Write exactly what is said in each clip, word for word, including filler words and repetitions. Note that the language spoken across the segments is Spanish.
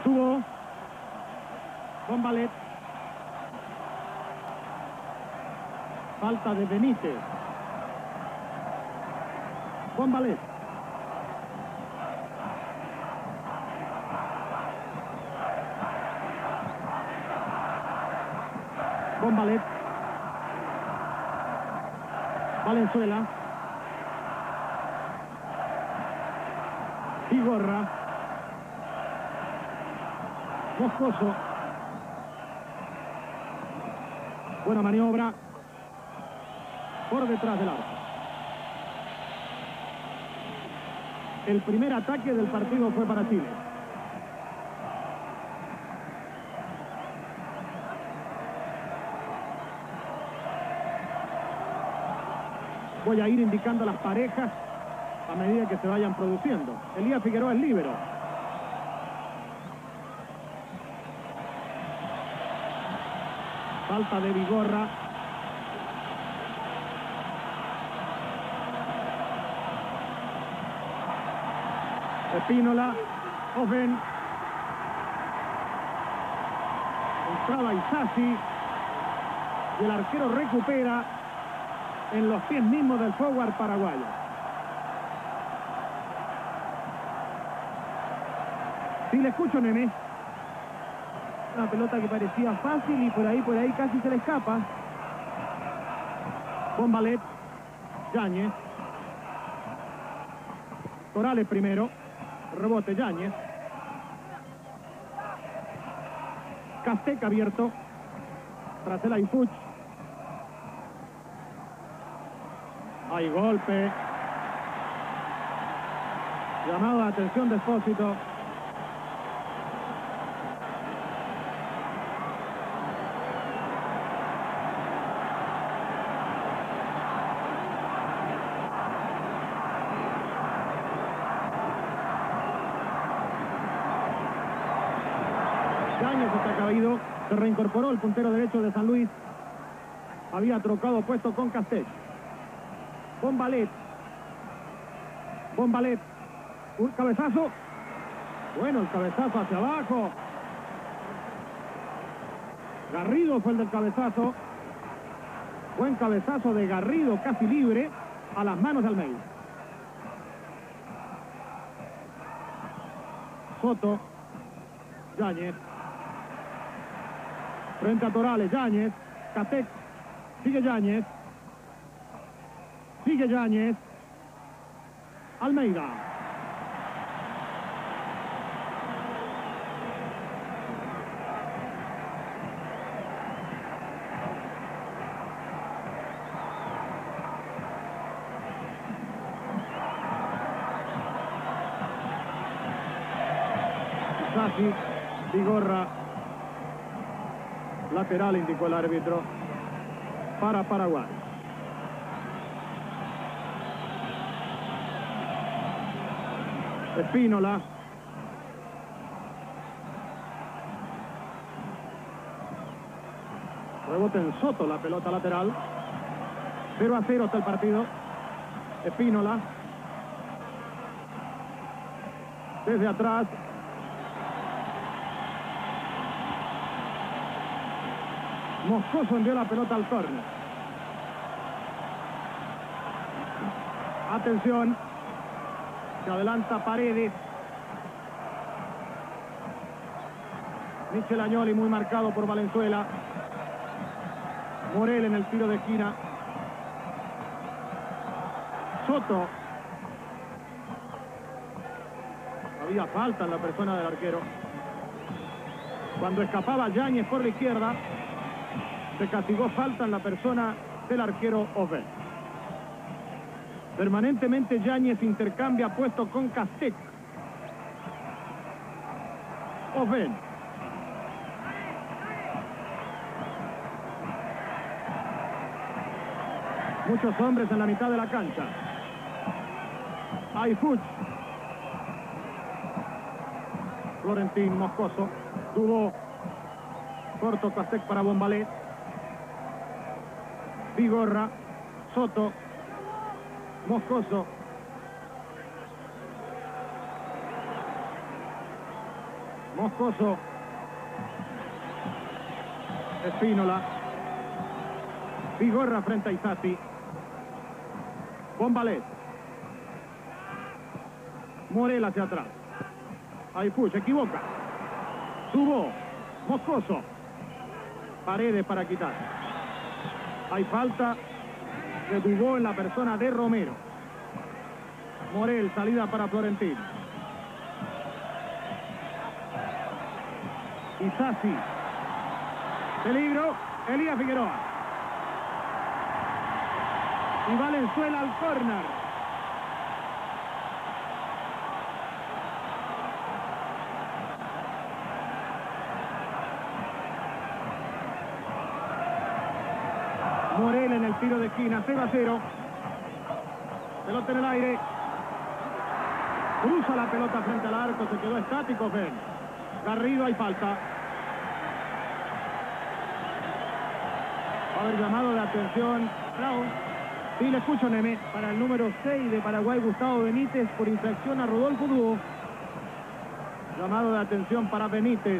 Tuvo Bombalet. Falta de Benítez. Bombalet. Bombalet. Valenzuela. Vigorra. Moscoso. Buena maniobra. Por detrás del arco. El primer ataque del partido fue para Chile. Voy a ir indicando las parejas a medida que se vayan produciendo. Elías Figueroa es líbero. Falta de Vigorra. Espínola. Oven. Entraba Isasi. Y el arquero recupera en los pies mismos del forward paraguayo. Sí, le escucho, nene. Una pelota que parecía fácil y por ahí, por ahí casi se le escapa. Bombalet. Yáñez. Corales primero. Rebote Yáñez. Castec abierto. Tras el Aifuch. Hay golpe. Llamado a atención de Espósito. Yáñez está caído. Se reincorporó el puntero derecho de San Luis. Había trocado puesto con Castec. Bombalet. Bombalet. Un cabezazo. Bueno, el cabezazo hacia abajo. Garrido fue el del cabezazo. Buen cabezazo de Garrido, casi libre, a las manos de Almeida. Soto. Yáñez. Frente a Torales, Yáñez. Castec. Sigue Yáñez. Sigue Yáñez. Almeida. Isasi. Vigorra. Lateral, indicó el árbitro para Paraguay. Espínola. Rebote en Soto, la pelota lateral. cero a cero está el partido. Espínola. Desde atrás. Moscoso envió la pelota al córner. Atención. Se adelanta Paredes. Michel Agnoli muy marcado por Valenzuela. Morel en el tiro de esquina. Soto. Había falta en la persona del arquero. Cuando escapaba Yáñez por la izquierda, se castigó falta en la persona del arquero Oven. Permanentemente Yáñez intercambia puesto con Castec. Oven. Muchos hombres en la mitad de la cancha. Aifuch. Florentín, Moscoso. Tuvo corto Castec para Bombalet. Vigorra. Soto. Moscoso. Moscoso. Espínola. Vigorra frente a Isasi. Bombalet. Morel hacia atrás. Ahí Puch, se equivoca. Subo. Moscoso. Paredes para quitar. Hay falta de Dubó en la persona de Romero. Morel, salida para Florentín. Isasi. Peligro. Elías Figueroa. Y Valenzuela al córner. Morel en el tiro de esquina. cero a cero. Pelota en el aire. Cruza la pelota frente al arco. Se quedó estático. Ben. Garrido, hay falta. Va a haber llamado de atención. Bravo. Sí, le escucho, Neme. Para el número seis de Paraguay, Gustavo Benítez, por infracción a Rodolfo Dubó. Llamado de atención para Benítez.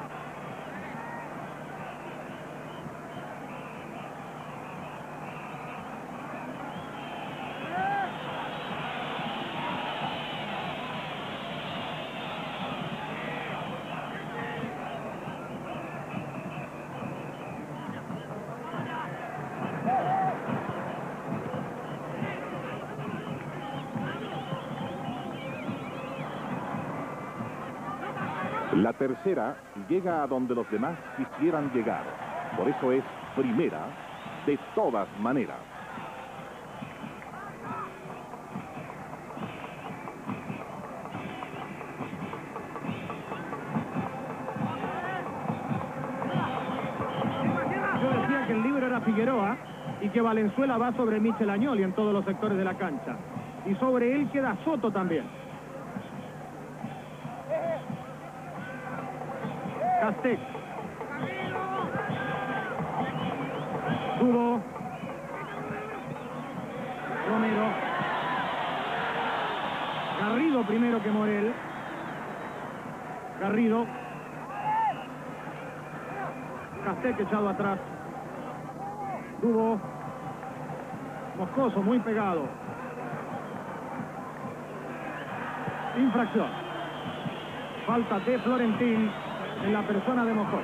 La tercera llega a donde los demás quisieran llegar. Por eso es primera de todas maneras. Yo decía que el libro era Figueroa y que Valenzuela va sobre Michel Añoli en todos los sectores de la cancha. Y sobre él queda Soto también. Castec. Dubó. Romero. Garrido primero que Morel. Garrido. Castec echado atrás. Dubó. Moscoso muy pegado. Infracción. Falta de Florentín en la persona de Moscoso.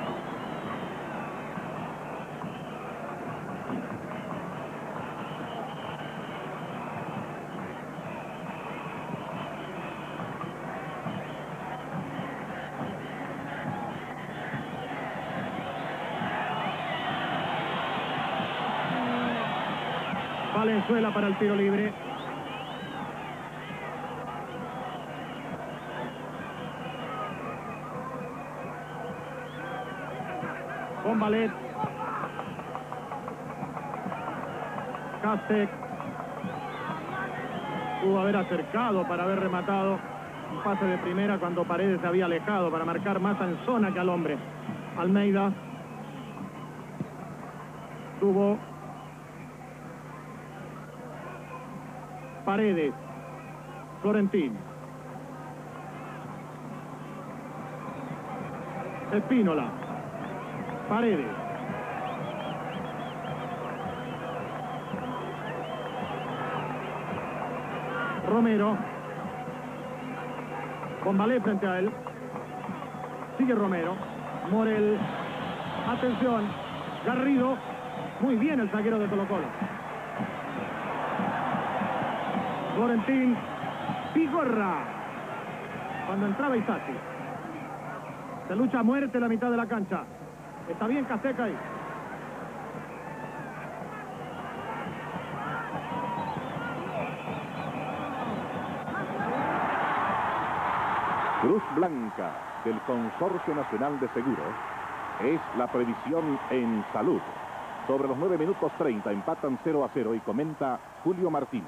Valenzuela para el tiro libre. Bombalet. Castec. Pudo haber acercado para haber rematado. Un pase de primera cuando Paredes se había alejado para marcar más en zona que al hombre. Almeida. Tuvo. Paredes. Florentín. Espínola. Paredes. Romero. Bombalé frente a él. Sigue Romero. Morel. Atención. Garrido. Muy bien el zaguero de Colo-Colo. Florentín. Vigorra. Cuando entraba Isasi. Se lucha a muerte la mitad de la cancha. Está bien Castec ahí. Cruz Blanca del Consorcio Nacional de Seguros es la previsión en salud. Sobre los nueve minutos treinta empatan cero a cero y comenta Julio Martínez.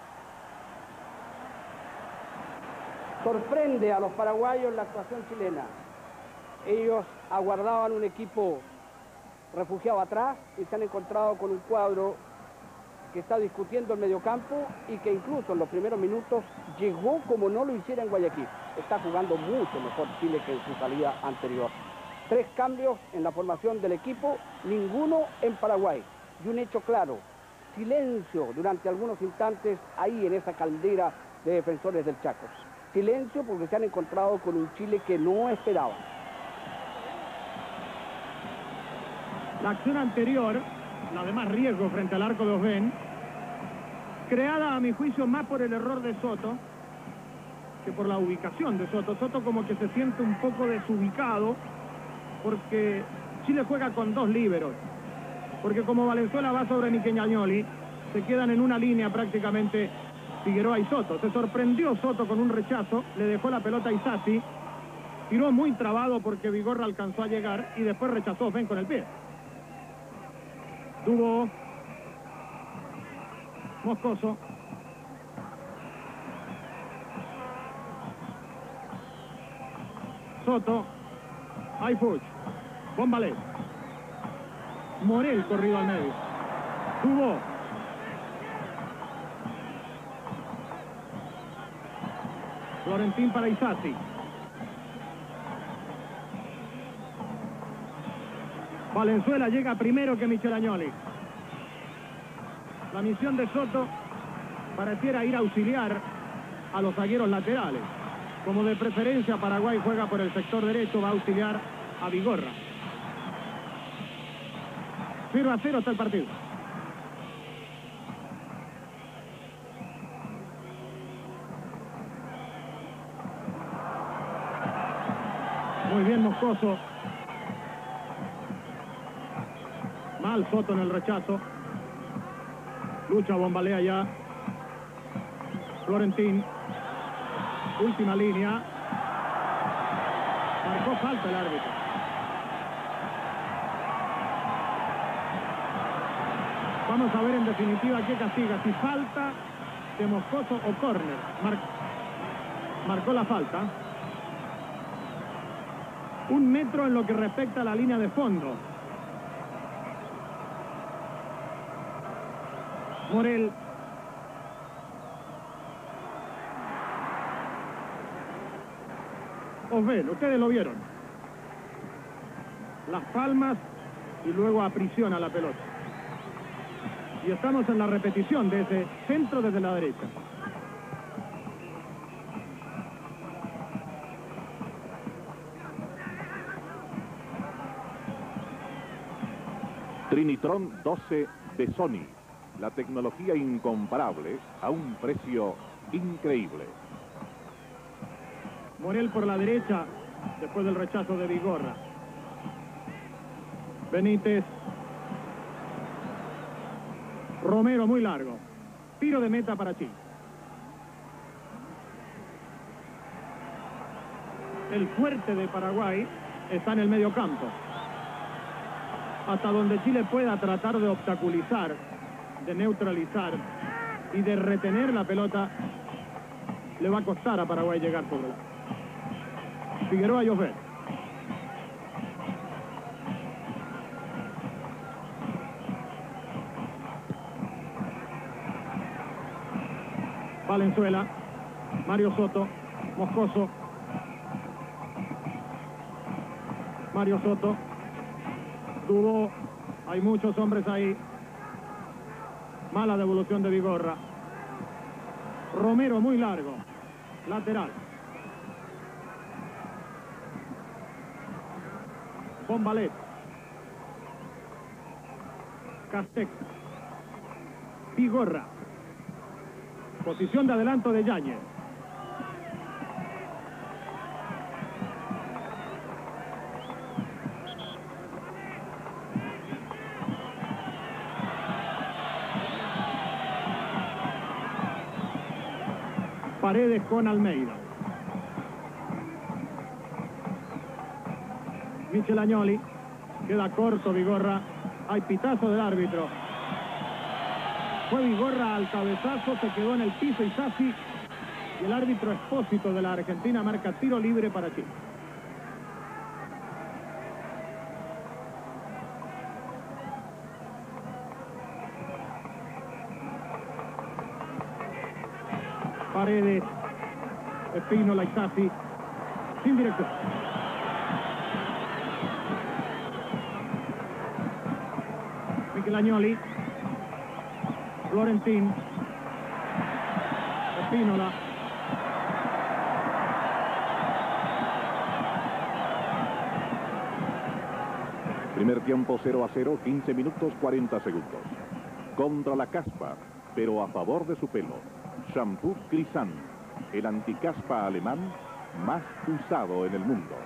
Sorprende a los paraguayos la actuación chilena. Ellos aguardaban un equipo refugiado atrás y se han encontrado con un cuadro que está discutiendo el mediocampo y que incluso en los primeros minutos llegó como no lo hiciera en Guayaquil. Está jugando mucho mejor Chile que en su salida anterior. Tres cambios en la formación del equipo, ninguno en Paraguay. Y un hecho claro, silencio durante algunos instantes ahí en esa caldera de defensores del Chaco. Silencio porque se han encontrado con un Chile que no esperaban. La acción anterior, la de más riesgo frente al arco de Osben, creada a mi juicio más por el error de Soto que por la ubicación de Soto. Soto como que se siente un poco desubicado porque Chile juega con dos líberos, porque como Valenzuela va sobre Niqueñañoli, se quedan en una línea prácticamente Figueroa y Soto. Se sorprendió Soto con un rechazo, le dejó la pelota a Isasi, tiró muy trabado porque Vigorra alcanzó a llegar y después rechazó Osben con el pie. Tuvo Moscoso. Soto. Ayfuch. Bombalé. Morel corrido al medio. Tuvo. Florentín para Isasi. Valenzuela llega primero que Michelagnoli. La misión de Soto pareciera ir a auxiliar a los zagueros laterales. Como de preferencia Paraguay juega por el sector derecho, va a auxiliar a Vigorra. cero a cero está el partido. Muy bien Moscoso. Mal Soto en el rechazo. Lucha, bombalea ya. Florentín. Última línea. Marcó falta el árbitro. Vamos a ver en definitiva qué castiga. Si falta de Moscoso o córner. Mar... Marcó la falta. Un metro en lo que respecta a la línea de fondo. Morel. Osben, ustedes lo vieron. Las palmas y luego aprisiona la pelota. Y estamos en la repetición de ese centro desde la derecha. Trinitron doce de Sony. La tecnología incomparable a un precio increíble. Morel por la derecha, después del rechazo de Vigorra. Benítez. Romero muy largo. Tiro de meta para Chile. El fuerte de Paraguay está en el medio campo. Hasta donde Chile pueda tratar de obstaculizar, de neutralizar y de retener la pelota, le va a costar a Paraguay llegar sobre la. Figueroa y Osben. Valenzuela. Mario Soto. Moscoso. Mario Soto. Tuvo. Hay muchos hombres ahí. Mala devolución de Vigorra. Romero muy largo. Lateral. Bombalet. Castex. Vigorra. Posición de adelanto de Yáñez. Paredes con Almeida. Michelagnoli. Queda corto Vigorra. Hay pitazo del árbitro. Fue Vigorra al cabezazo, se quedó en el piso Isasi. Y el árbitro Espósito de la Argentina marca tiro libre para Chile. Paredes, Espínola y Sassi, sin dirección. Michelagnoli, Florentín, Espínola. Primer tiempo cero a cero, quince minutos cuarenta segundos. Contra la caspa, pero a favor de su pelo. Shampoo Crisan, el anticaspa alemán más usado en el mundo.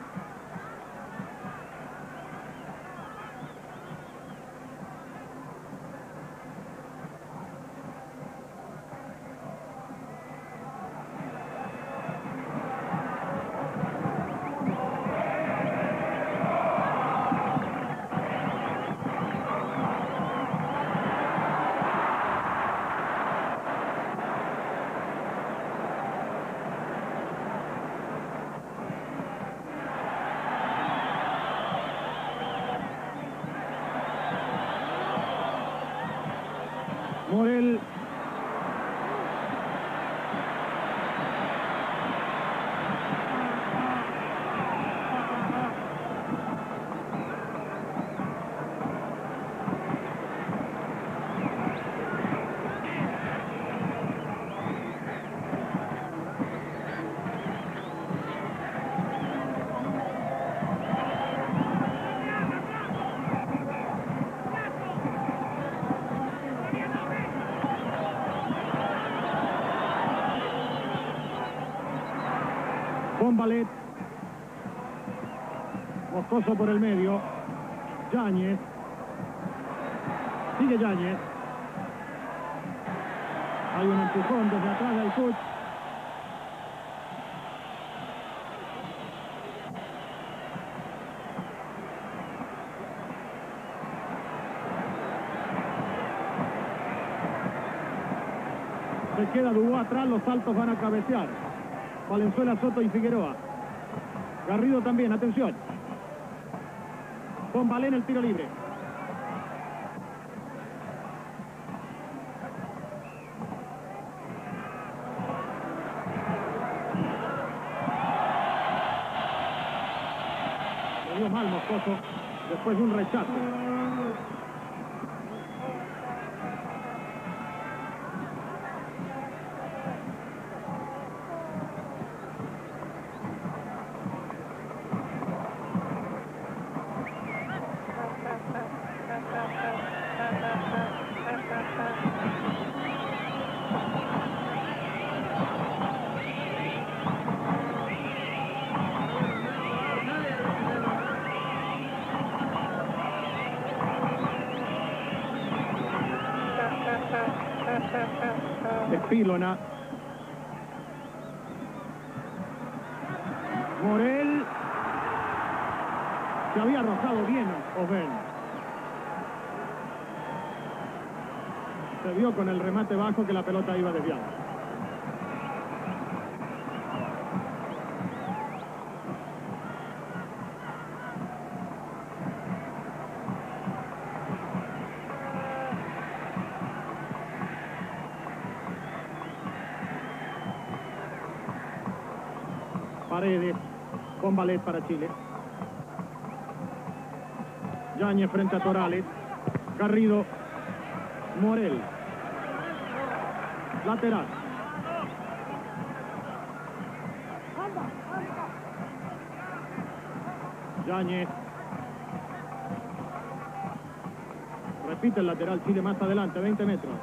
Morel. Bombalet, Moscoso por el medio, Yáñez, sigue Yáñez, hay un empujón desde atrás del Puig. Se queda Dubó atrás, los saltos van a cabecear. Valenzuela, Soto y Figueroa. Garrido también, atención. Bombalé en el tiro libre. Le dio mal Moscoso después de un rechazo. Espínola. Morel. Se había arrojado bien Osbel. Se vio con el remate bajo que la pelota iba desviada. Paredes, Bombalet para Chile. Yáñez frente a Torales. Garrido, Morel. Lateral. Yáñez. Repite el lateral Chile más adelante, veinte metros.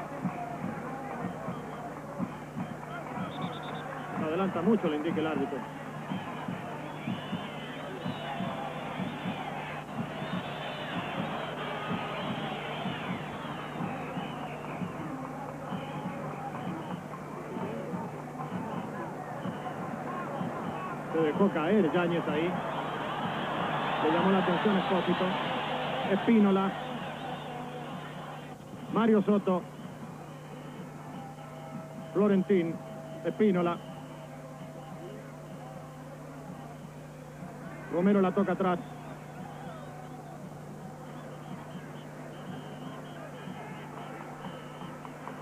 Adelanta mucho, le indica el árbitro. Se dejó caer Yáñez ahí. Le llamó la atención Espósito. Espínola. Mario Soto. Florentín. Espínola. Romero la toca atrás.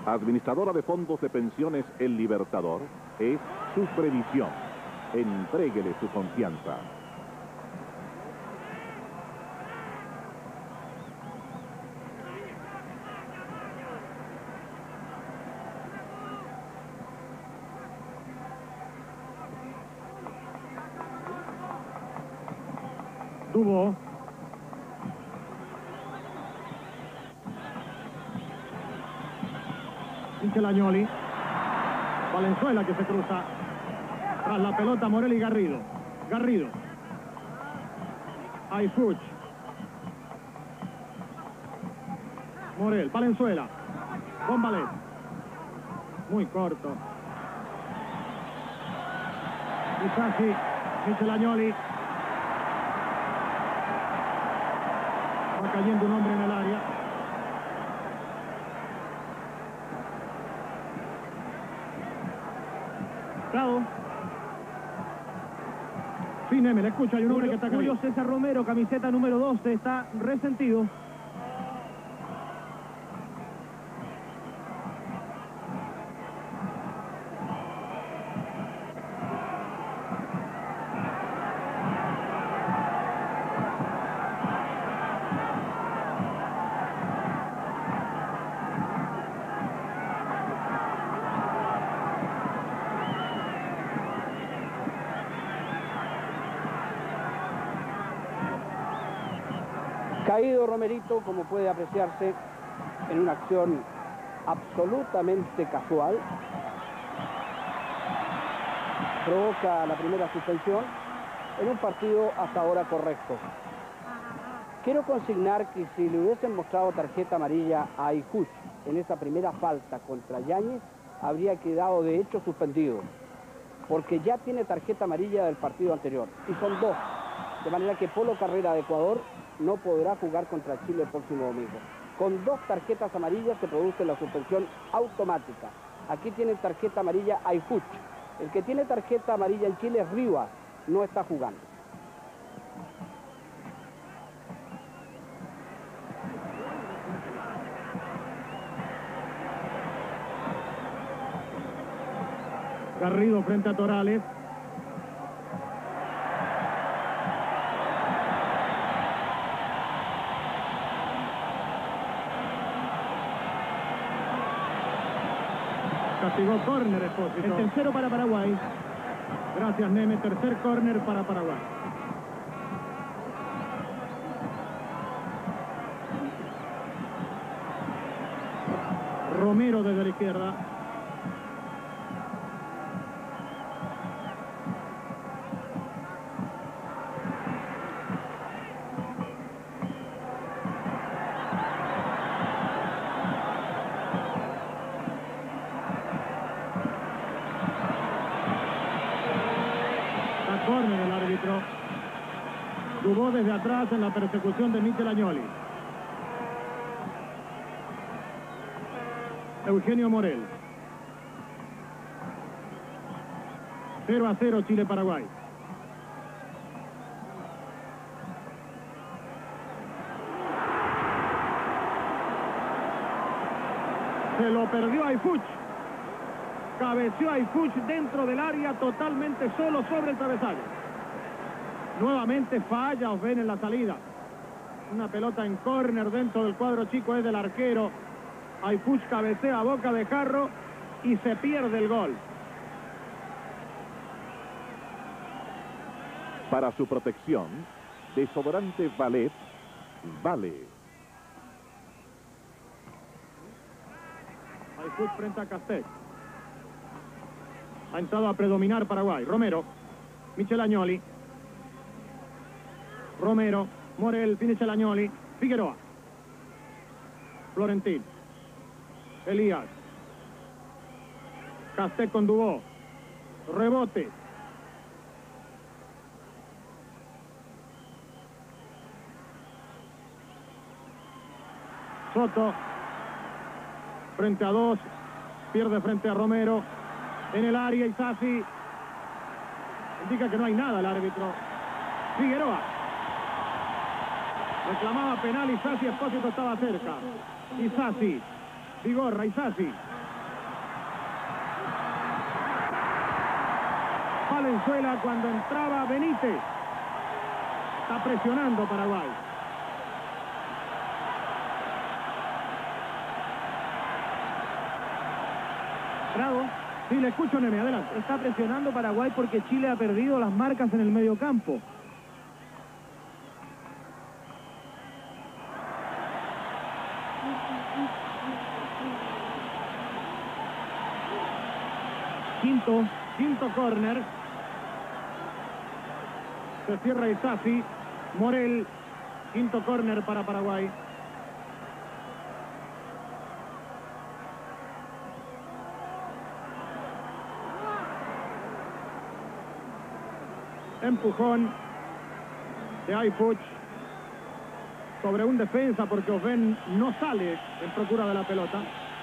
Administradora de fondos de pensiones El Libertador, es su previsión. Entréguele su confianza. Tuvo. Michel Agnoli. Valenzuela que se cruza. Tras la pelota Morel y Garrido. Garrido. Ayfuch. Morel. Valenzuela. Bombalet. Muy corto. Isasi. Michel Agnoli. Va cayendo un hombre en el área. Bravo. Sí, Neme, le escucha, hay un hombre que está Julio cayendo. César Romero, camiseta número doce, está resentido. Caído Romerito, como puede apreciarse, en una acción absolutamente casual. Provoca la primera suspensión en un partido hasta ahora correcto. Quiero consignar que si le hubiesen mostrado tarjeta amarilla a Ayfuch en esa primera falta contra Yáñez, habría quedado de hecho suspendido, porque ya tiene tarjeta amarilla del partido anterior, y son dos, de manera que Polo Carrera de Ecuador no podrá jugar contra Chile el próximo domingo. Con dos tarjetas amarillas se produce la suspensión automática. Aquí tiene tarjeta amarilla Ayfuch. El que tiene tarjeta amarilla en Chile es Rivas, no está jugando. Garrido frente a Torales. Castigó córner, Espósito. El tercero para Paraguay. Gracias, Neme. Tercer córner para Paraguay. Romero desde la izquierda. Córner el árbitro. Jugó desde atrás en la persecución de Michel Agnoli. Eugenio Morel. cero a cero Chile-Paraguay. Se lo perdió Ayfuch. Cabeció Ayfuch dentro del área, totalmente solo sobre el travesaño. Nuevamente falla Osben en la salida. Una pelota en córner dentro del cuadro chico es del arquero. Ayfuch cabecea a boca de jarro y se pierde el gol. Para su protección, desodorante Valet vale. Ayfuch frente a Castet. Ha entrado a predominar Paraguay. Romero. Michel Agnoli. Romero. Morel. Michel Agnoli. Figueroa. Florentín. Elías. Castet con Dubó. Rebote. Soto. Frente a dos. Pierde frente a Romero. En el área, Isasi. Indica que no hay nada el árbitro. Figueroa. Reclamaba penal Isasi, Espósito estaba cerca. Isasi. Vigorra, Isasi. Valenzuela cuando entraba Benítez. Está presionando Paraguay. Bravo. Sí, le escucho, Neme, adelante. Está presionando Paraguay porque Chile ha perdido las marcas en el medio campo. Quinto, quinto córner. Se cierra Isasi. Morel, quinto córner para Paraguay. Empujón de Ayfuch sobre un defensa porque Oven no sale en procura de la pelota.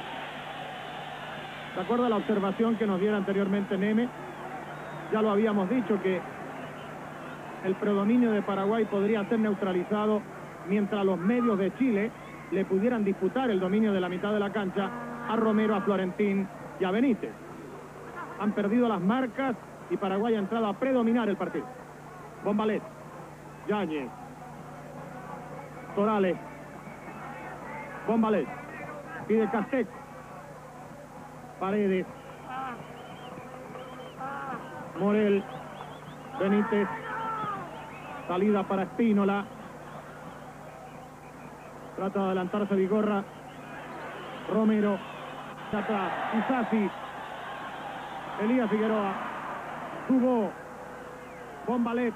¿De acuerdo a la observación que nos diera anteriormente Neme? Ya lo habíamos dicho que el predominio de Paraguay podría ser neutralizado mientras los medios de Chile le pudieran disputar el dominio de la mitad de la cancha a Romero, a Florentín y a Benítez. Han perdido las marcas y Paraguay ha entrado a predominar el partido. Bombalet, Yáñez, Torales, Bombalet, pide Castec, Paredes, Morel, Benítez, salida para Espínola, trata de adelantarse Vigorra, Romero, atrás, Isasi, Elías Figueroa, Tubó, Bombalet,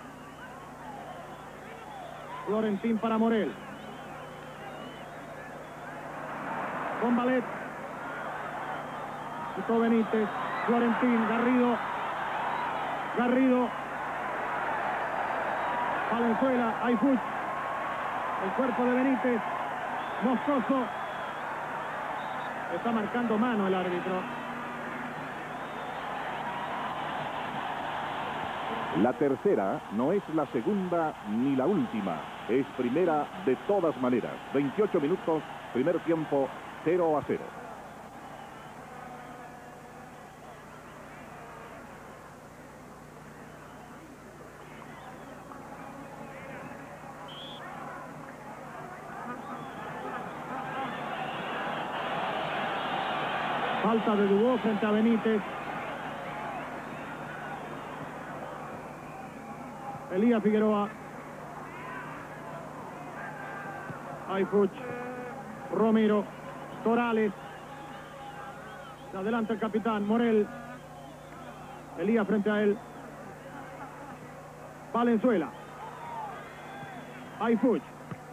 Florentín para Morel, Bombalet, Quito Benítez, Florentín, Garrido, Garrido, Valenzuela, Ayfuch, el cuerpo de Benítez, Moscoso, está marcando mano el árbitro. La tercera no es la segunda ni la última, es primera de todas maneras. veintiocho minutos, primer tiempo, cero a cero. Falta de Dubó frente a Benítez. Elías Figueroa. Ayfuch. Romero. Torales. Se adelanta el capitán Morel. Elías frente a él. Valenzuela. Ayfuch.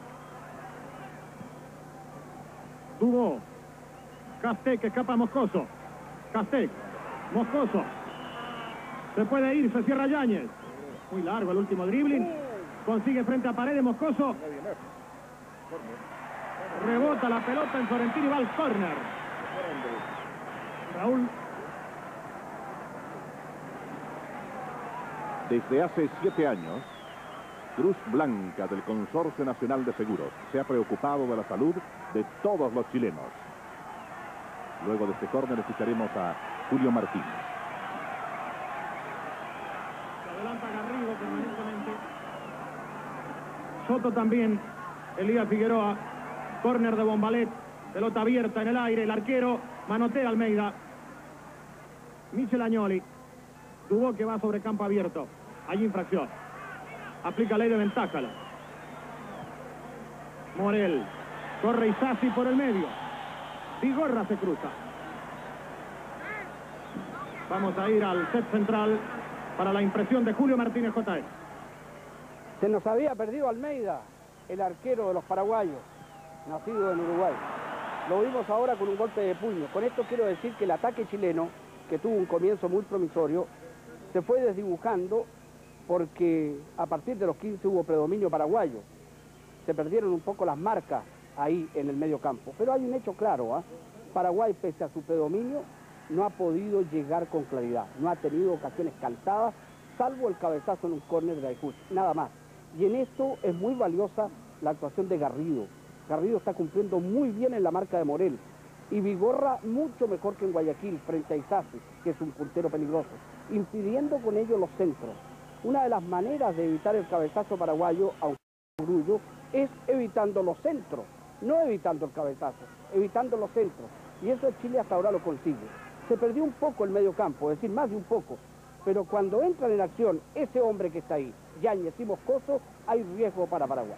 Dubó. Castec, escapa Moscoso. Castec. Moscoso. Se puede ir, se cierra Yáñez. Muy largo el último dribbling. Consigue frente a Paredes Moscoso. Rebota la pelota en Florentino y va al córner. Raúl. Desde hace siete años, Cruz Blanca del Consorcio Nacional de Seguros se ha preocupado de la salud de todos los chilenos. Luego de este córner escucharemos a Julio Martínez. Se adelanta Garrido permanentemente. Soto también. Elías Figueroa. Córner de Bombalet. Pelota abierta en el aire. El arquero manotea Almeida. Michel Agnoli. Dubó que va sobre campo abierto. Hay infracción. Aplica ley de ventaja. Morel. Corre Isasi por el medio. Vigorra se cruza. Vamos a ir al set central para la impresión de Julio Martínez J S. Se nos había perdido Almeida, el arquero de los paraguayos, nacido en Uruguay. Lo vimos ahora con un golpe de puño. Con esto quiero decir que el ataque chileno, que tuvo un comienzo muy promisorio, se fue desdibujando porque a partir de los quince hubo predominio paraguayo. Se perdieron un poco las marcas ahí en el medio campo. Pero hay un hecho claro, ¿eh? Paraguay, pese a su predominio, no ha podido llegar con claridad. No ha tenido ocasiones cantadas, salvo el cabezazo en un córner de Ayfuch, nada más. Y en esto es muy valiosa la actuación de Garrido. Garrido está cumpliendo muy bien en la marca de Morel. Y Vigorra mucho mejor que en Guayaquil, frente a Isasi, que es un puntero peligroso. impidiendo con ello los centros. Una de las maneras de evitar el cabezazo paraguayo, aunque orgullo, es evitando los centros, no evitando el cabezazo, evitando los centros. Y eso Chile hasta ahora lo consigue. Se perdió un poco el medio campo, es decir, más de un poco. Pero cuando entran en acción ese hombre que está ahí, Yáñez y Moscoso, hay riesgo para Paraguay.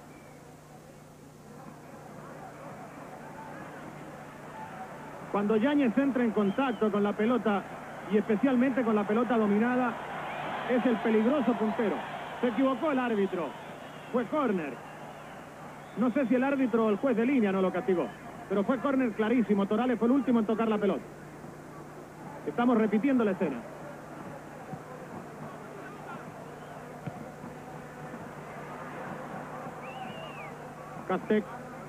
Cuando Yáñez entra en contacto con la pelota, y especialmente con la pelota dominada, es el peligroso puntero. Se equivocó el árbitro. Fue córner. No sé si el árbitro o el juez de línea no lo castigó, pero fue córner clarísimo. Torales fue el último en tocar la pelota. Estamos repitiendo la escena. Castec.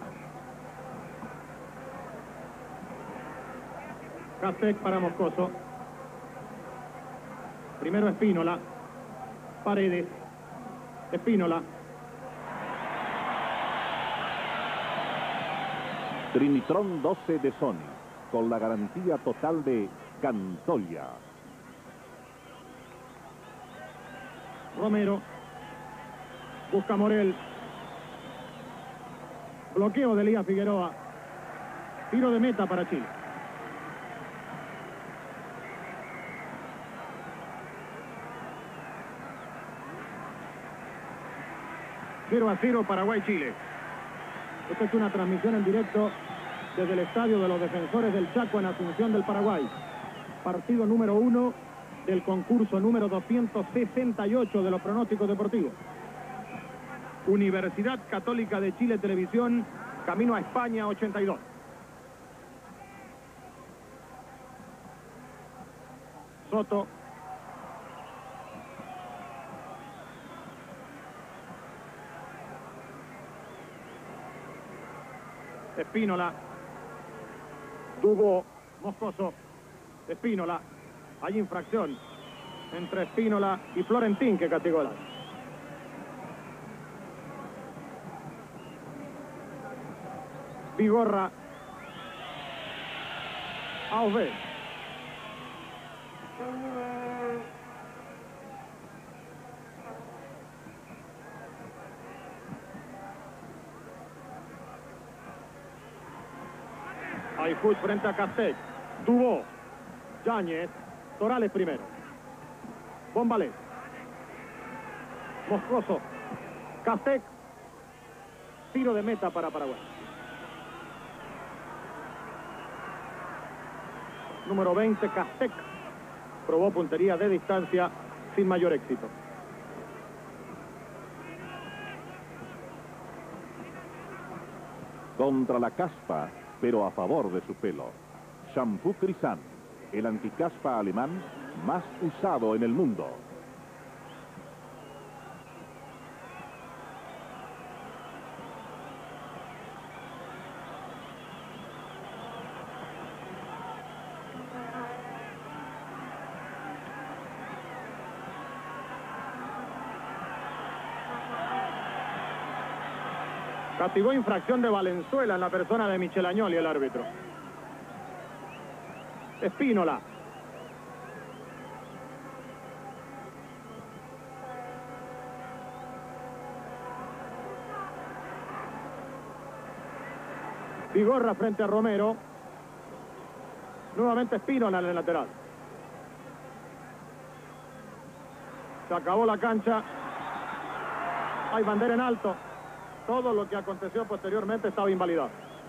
Castec para Moscoso. Primero Espínola. Paredes. Espínola. Trinitron doce de Sony, con la garantía total de Cantoya. Romero. Busca Morel. Bloqueo de Elías Figueroa. Tiro de meta para Chile. cero a cero Paraguay-Chile. Esta es una transmisión en directo desde el estadio de los Defensores del Chaco en Asunción del Paraguay. Partido número uno del concurso número doscientos sesenta y ocho de los pronósticos deportivos. Universidad Católica de Chile Televisión, camino a España ochenta y dos. Soto. Espínola. Tuvo Moscoso. Espínola. Hay infracción entre Espínola y Florentín que castigó el árbitro. Vigorra. Auve. Ayfut frente a Castec. Tuvo Yáñez. Torales primero. Bombalé. Moscoso. Castec. Tiro de meta para Paraguay. Número veinte, Castec. Probó puntería de distancia sin mayor éxito. Contra la caspa, pero a favor de su pelo. Shampoo Crisan, el anticaspa alemán más usado en el mundo. Castigó infracción de Valenzuela en la persona de Michel Agnoli, el árbitro. Espínola. Vigorra frente a Romero. Nuevamente Espínola en el lateral. Se acabó la cancha. Hay bandera en alto. Todo lo que aconteció posteriormente estaba invalidado.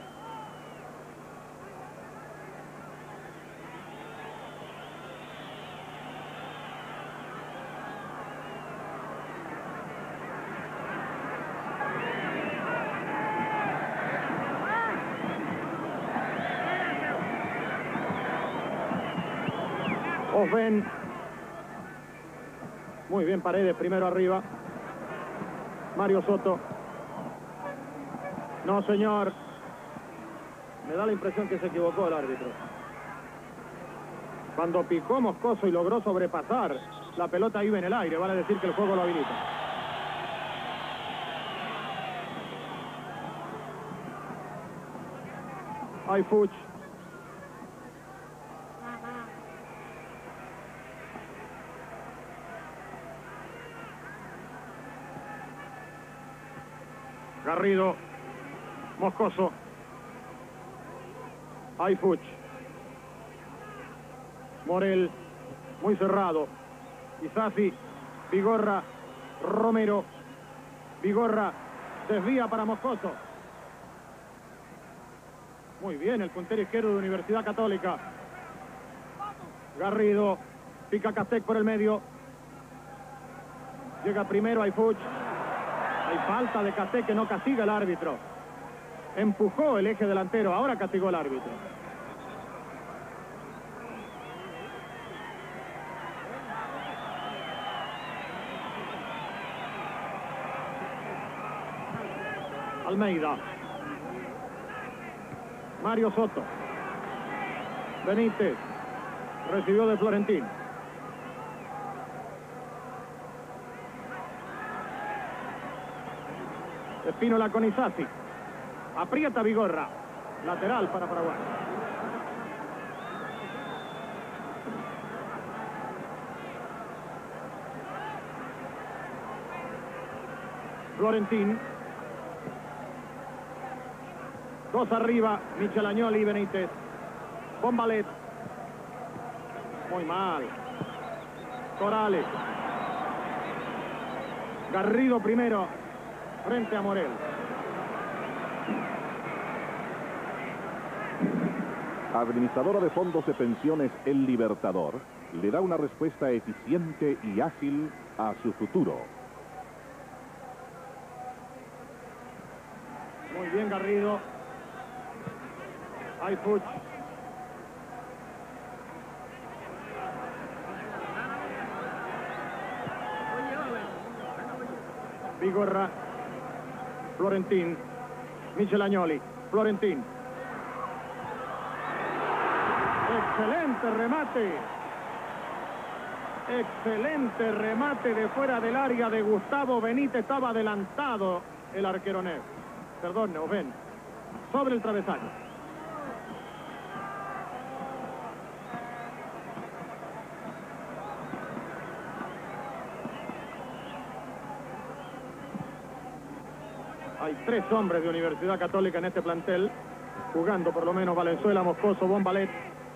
Osben. Muy bien Paredes, primero arriba. Mario Soto. No, señor. Me da la impresión que se equivocó el árbitro. Cuando picó Moscoso y logró sobrepasar, la pelota iba en el aire. Vale decir que el juego lo habilita. Hay Fuch. Garrido, Moscoso, Ayfuch, Morel, muy cerrado, Isasi, Vigorra, Romero, Vigorra, desvía para Moscoso. Muy bien el puntero izquierdo de Universidad Católica. Garrido, pica Castec por el medio. Llega primero Ayfuch. Hay falta de Castec que no castiga el árbitro. Empujó el eje delantero, ahora castigó el árbitro. Almeida. Mario Soto. Benítez. Recibió de Florentín. Espínola con Isasi. Aprieta Vigorra. Lateral para Paraguay. Florentín. Dos arriba, Michel Agnoli y Benítez. Bombalet. Muy mal. Corales. Garrido primero, frente a Morel. Administradora de fondos de pensiones El Libertador le da una respuesta eficiente y ágil a su futuro. Muy bien Garrido. Ayfuch. Vigorra. Florentín. Michel Agnoli. Florentín. Excelente remate. Excelente remate de fuera del área de Gustavo Benítez. Estaba adelantado el arquero Neves. Perdón, Neuven. Sobre el travesaño. Hay tres hombres de Universidad Católica en este plantel, jugando por lo menos Valenzuela, Moscoso, Bombalet.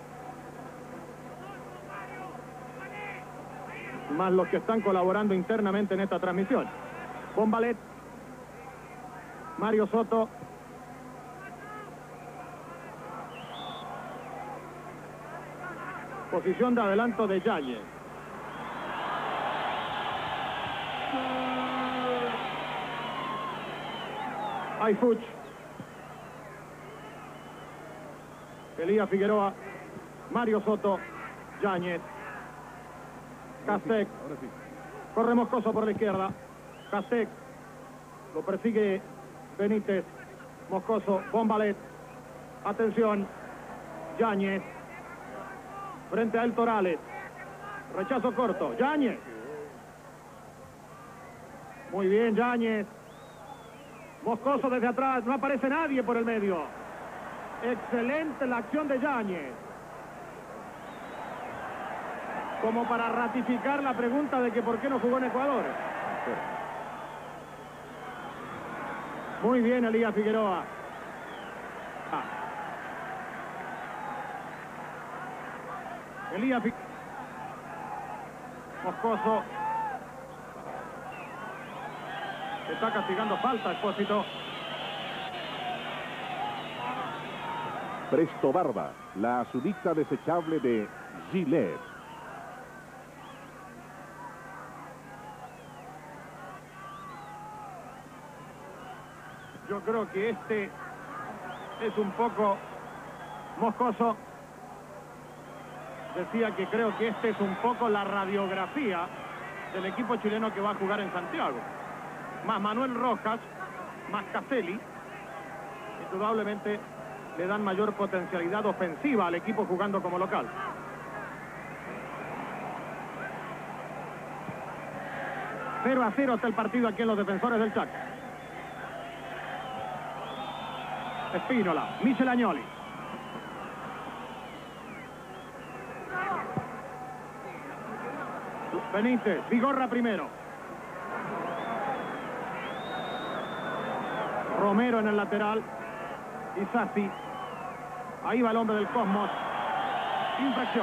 Más los que están colaborando internamente en esta transmisión. Bombalet, Mario Soto, posición de adelanto de Yáñez. Ayfuch. Elías Figueroa. Mario Soto. Yáñez. Castec. Corre Moscoso por la izquierda. Castec. Lo persigue Benítez. Moscoso. Bombalet. Atención. Yáñez. Frente a El Torales. Rechazo corto. Yáñez. Muy bien, Yáñez. Moscoso desde atrás, no aparece nadie por el medio. Excelente la acción de Yáñez. Como para ratificar la pregunta de que por qué no jugó en Ecuador. Muy bien, Elías Figueroa. Ah. Elías Figueroa. Moscoso. Está castigando falta, Expósito. Presto Barba, la azulita desechable de Gillette. Yo creo que este es un poco Moscoso. Decía que creo que este es un poco la radiografía del equipo chileno que va a jugar en Santiago. Más Manuel Rojas, más Caselli, indudablemente le dan mayor potencialidad ofensiva al equipo jugando como local. cero a cero está el partido aquí en los Defensores del Chaco. Espínola, Michel Agnoli. Benítez, Vigorra primero. Romero en el lateral. Isasi. Ahí va el hombre del Cosmos. Infracción.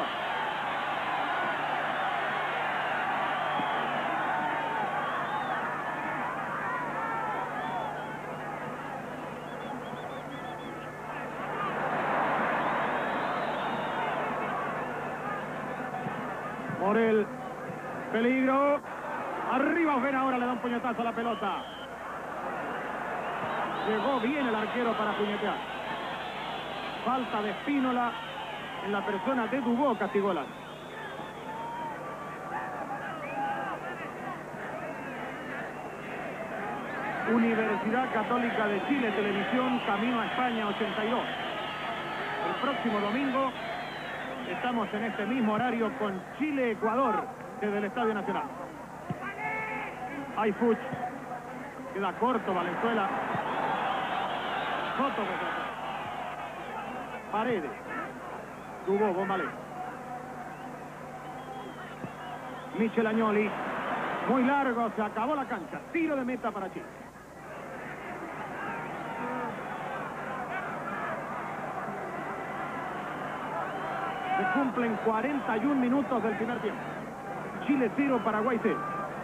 Morel. Peligro. Arriba Ojeda, ahora le da un puñetazo a la pelota. Llegó bien el arquero para puñetear. Falta de Espínola en la persona de Dubó, castigó el árbitro. Universidad Católica de Chile, televisión, camino a España ochenta y dos. El próximo domingo estamos en este mismo horario con Chile-Ecuador desde el Estadio Nacional. Hay Fuch. Queda corto Valenzuela. Soto. Paredes. Tuvo Bombalé. Michel Agnoli. Muy largo, se acabó la cancha. Tiro de meta para Chile. Se cumplen cuarenta y un minutos del primer tiempo. Chile cero, Paraguay cero.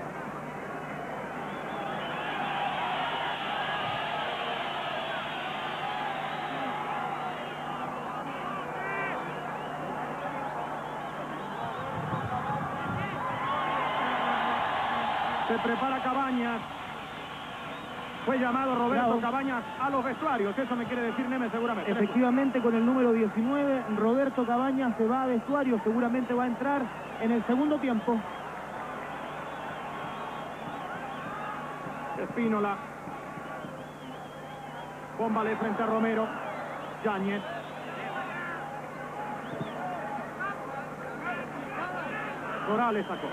Se prepara Cabañas. Fue llamado Roberto Bravo. Cabañas a los vestuarios. Eso me quiere decir Neme seguramente. Efectivamente, con el número diecinueve, Roberto Cabañas se va a vestuario. Seguramente va a entrar en el segundo tiempo. Espínola. Bombalé frente a Romero. Yáñez. Morales sacó.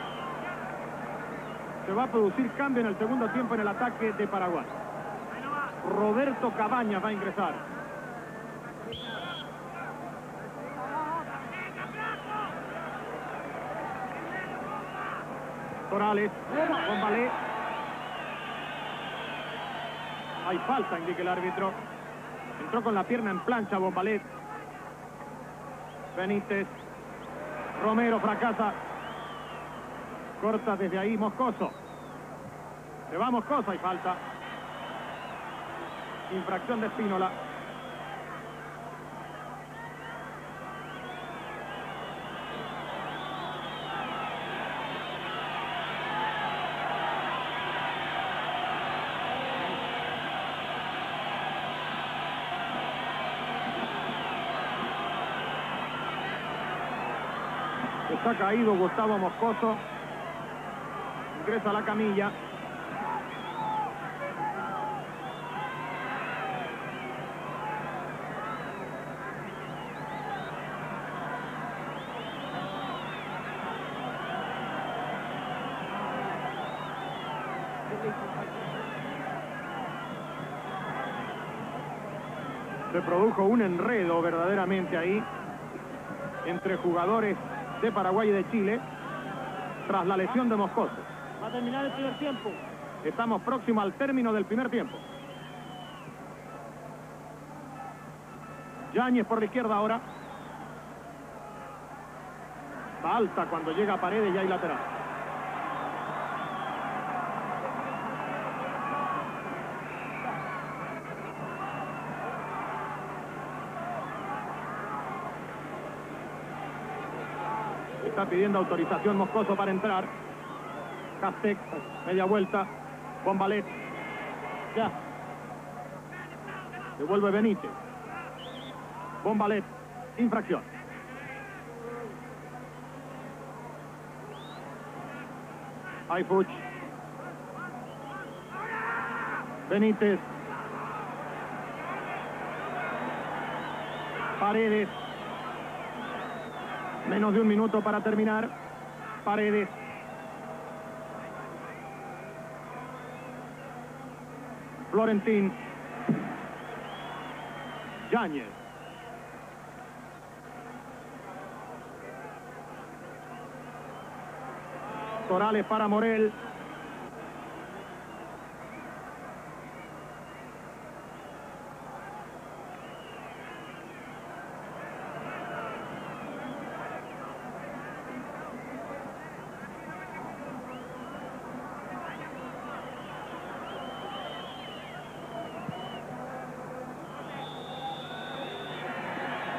Se va a producir cambio en el segundo tiempo en el ataque de Paraguay. Roberto Cabañas va a ingresar. Morales. Bombalé. Hay falta, indica el árbitro. Entró con la pierna en plancha Bombalé. Benítez. Romero fracasa. Corta desde ahí Moscoso. Se va Moscoso, hay falta. Infracción de Espínola. Está caído Gustavo Moscoso. Ingresa a la camilla. Se produjo un enredo verdaderamente ahí entre jugadores de Paraguay y de Chile tras la lesión de Moscoso. Va a terminar el primer tiempo. Estamos próximos al término del primer tiempo. Yáñez por la izquierda ahora. Falta cuando llega a Paredes y hay lateral. Está pidiendo autorización Moscoso para entrar. Castec, media vuelta. Bombalé. Ya. Devuelve Benítez. Bombalé. Infracción. Hay Fuch. Benítez. Paredes. Menos de un minuto para terminar. Paredes. Florentín. Yáñez. Torales para Morel.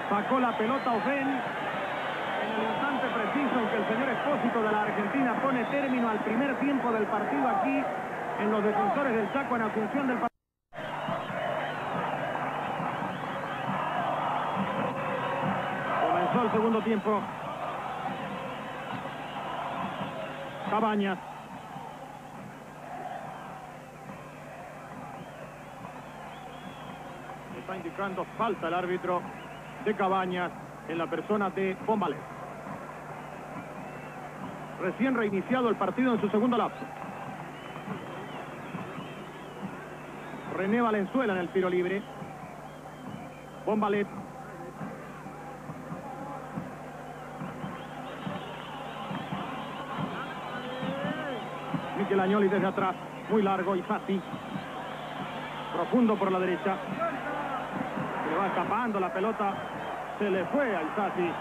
Sacó la pelota Ofen en el instante preciso en que el señor Expósito de la Argentina pone término al primer tiempo del partido aquí en los defensores del Chaco en Asunción del partido. Comenzó el segundo tiempo. Cabañas. Está indicando falta el árbitro de Cabañas en la persona de Bombalet. Recién reiniciado el partido en su segundo lapso. René Valenzuela en el tiro libre. Bombalet. Miquel Agnoli desde atrás, muy largo, Isasi. Profundo por la derecha. Se le va escapando la pelota. Se le fue a Isasi.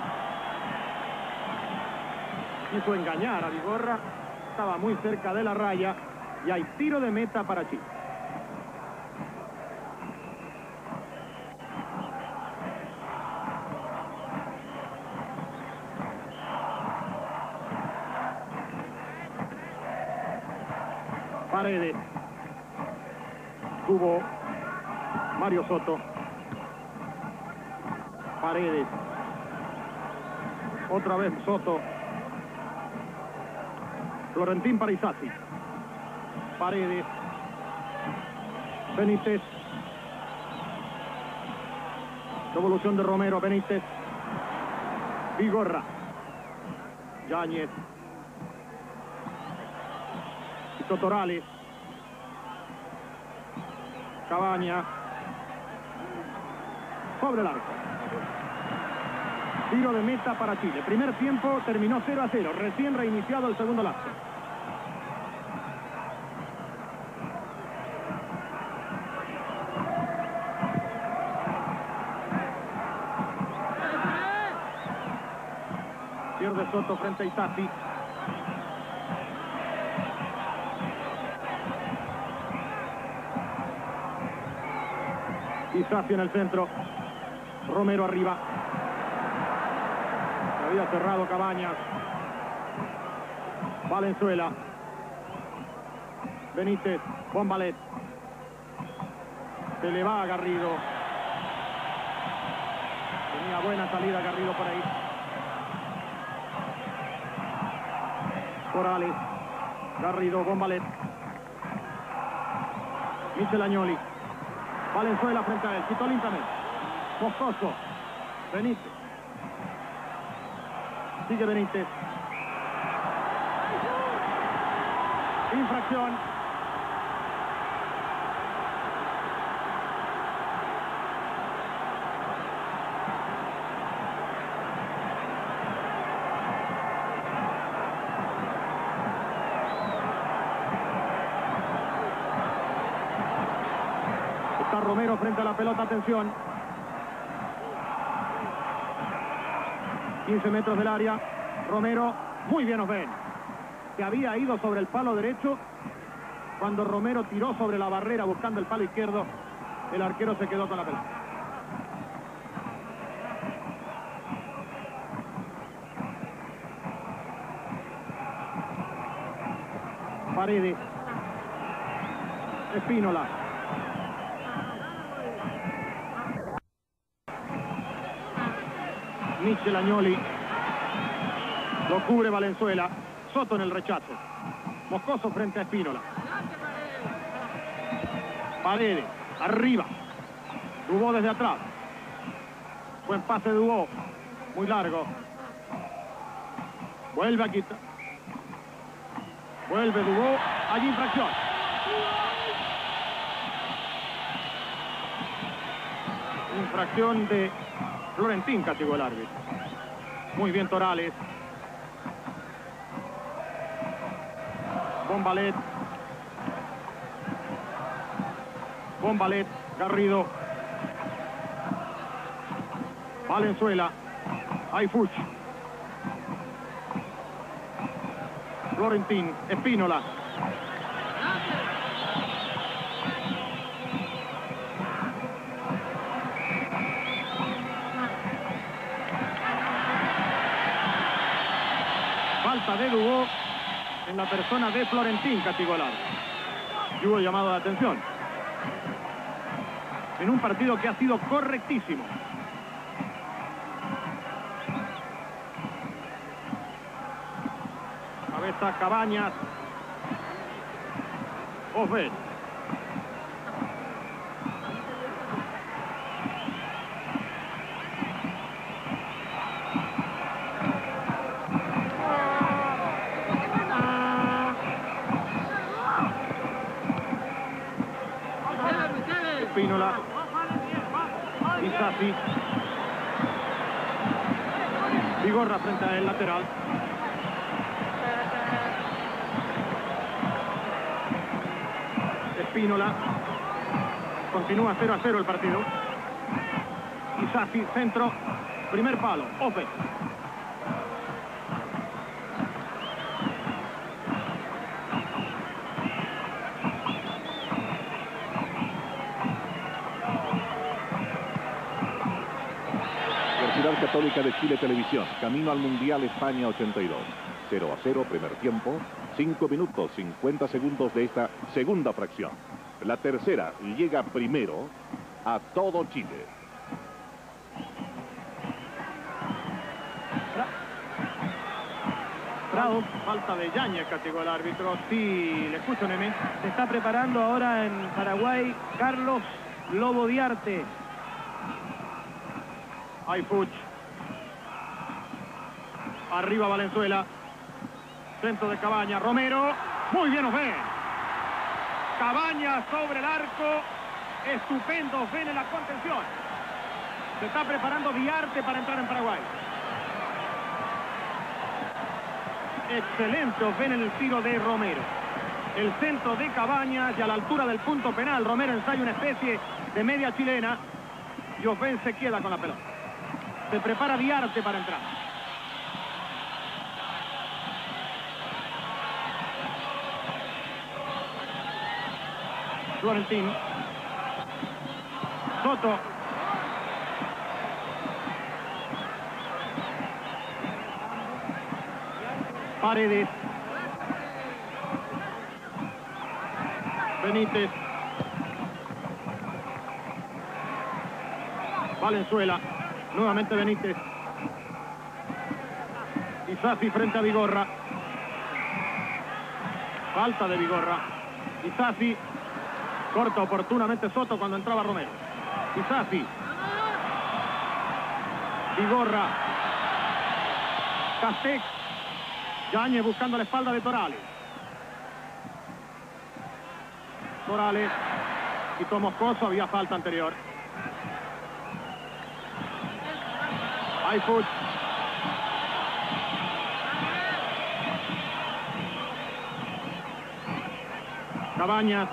Quiso engañar a Vigorra. Estaba muy cerca de la raya. Y hay tiro de meta para Chile. Paredes. Tuvo Mario Soto. Paredes. Otra vez Soto. Florentín para Isasi. Paredes. Benítez. Devolución de Romero. Benítez. Vigorra. Yáñez. Torales. Cabañas. Sobre el arco. Tiro de meta para Chile. Primer tiempo terminó cero a cero. Recién reiniciado el segundo lapso. Pierde Soto frente a Isasi. Isasi en el centro. Romero arriba. Se había cerrado Cabañas. Valenzuela. Benítez. Bombalet. Se le va a Garrido. Tenía buena salida Garrido por ahí. Corales. Garrido. Bombalet. Miquel Agnoli. Valenzuela frente a él, quitó lentamente. Moscoso. Benítez. Sigue Benítez. Infracción. Romero frente a la pelota, atención. quince metros del área. Romero, muy bien Ofen. Se había ido sobre el palo derecho. Cuando Romero tiró sobre la barrera buscando el palo izquierdo, el arquero se quedó con la pelota. Paredes. Espínola. Miquel Agnoli. Lo cubre Valenzuela. Soto en el rechazo. Moscoso frente a Espínola. Paredes. Arriba. Dubó desde atrás. Buen pase de Dubó. Muy largo. Vuelve a quitar. Vuelve Dubó. Hay infracción. Infracción de Florentín, castigó el árbitro. Muy bien Torales. Bombalet. Bombalet. Garrido. Valenzuela. Ayfuch. Florentín. Espínola. de Dubó en la persona de Florentín, castigó el árbitro. Y hubo llamado de atención. En un partido que ha sido correctísimo. Cabeza Cabañas. Osbel. Espínola. Isasi. Vigorra frente al lateral. Espínola. Continúa cero a cero el partido. Isasi, centro. Primer palo. Ope. Universidad Católica de Chile Televisión, camino al Mundial España ochenta y dos. cero a cero, primer tiempo, cinco minutos, cincuenta segundos de esta segunda fracción. La tercera llega primero a todo Chile. Prado, falta de Yáñez, castigó el árbitro. Sí, le escucho, Neme. Se está preparando ahora en Paraguay Carlos Lobo Diarte. Hay Puch. Arriba Valenzuela. Centro de Cabañas. Romero. Muy bien, Osbel. Cabañas sobre el arco. Estupendo Osbel en la contención. Se está preparando Diarte para entrar en Paraguay. Excelente Osbel en el tiro de Romero. El centro de Cabañas y a la altura del punto penal. Romero ensaya una especie de media chilena. Y Osbel se queda con la pelota. Se prepara Diarte para entrar. Florentín. Soto. Paredes. Benítez. Valenzuela. Nuevamente Benítez. Isasi frente a Vigorra. Falta de Vigorra. Isasi. Corta oportunamente Soto cuando entraba Romero. Isasi. Vigorra. Castex. Yáñez buscando la espalda de Torales. Torales. Quitó Moscoso, había falta anterior. Hay Puch. Cabañas.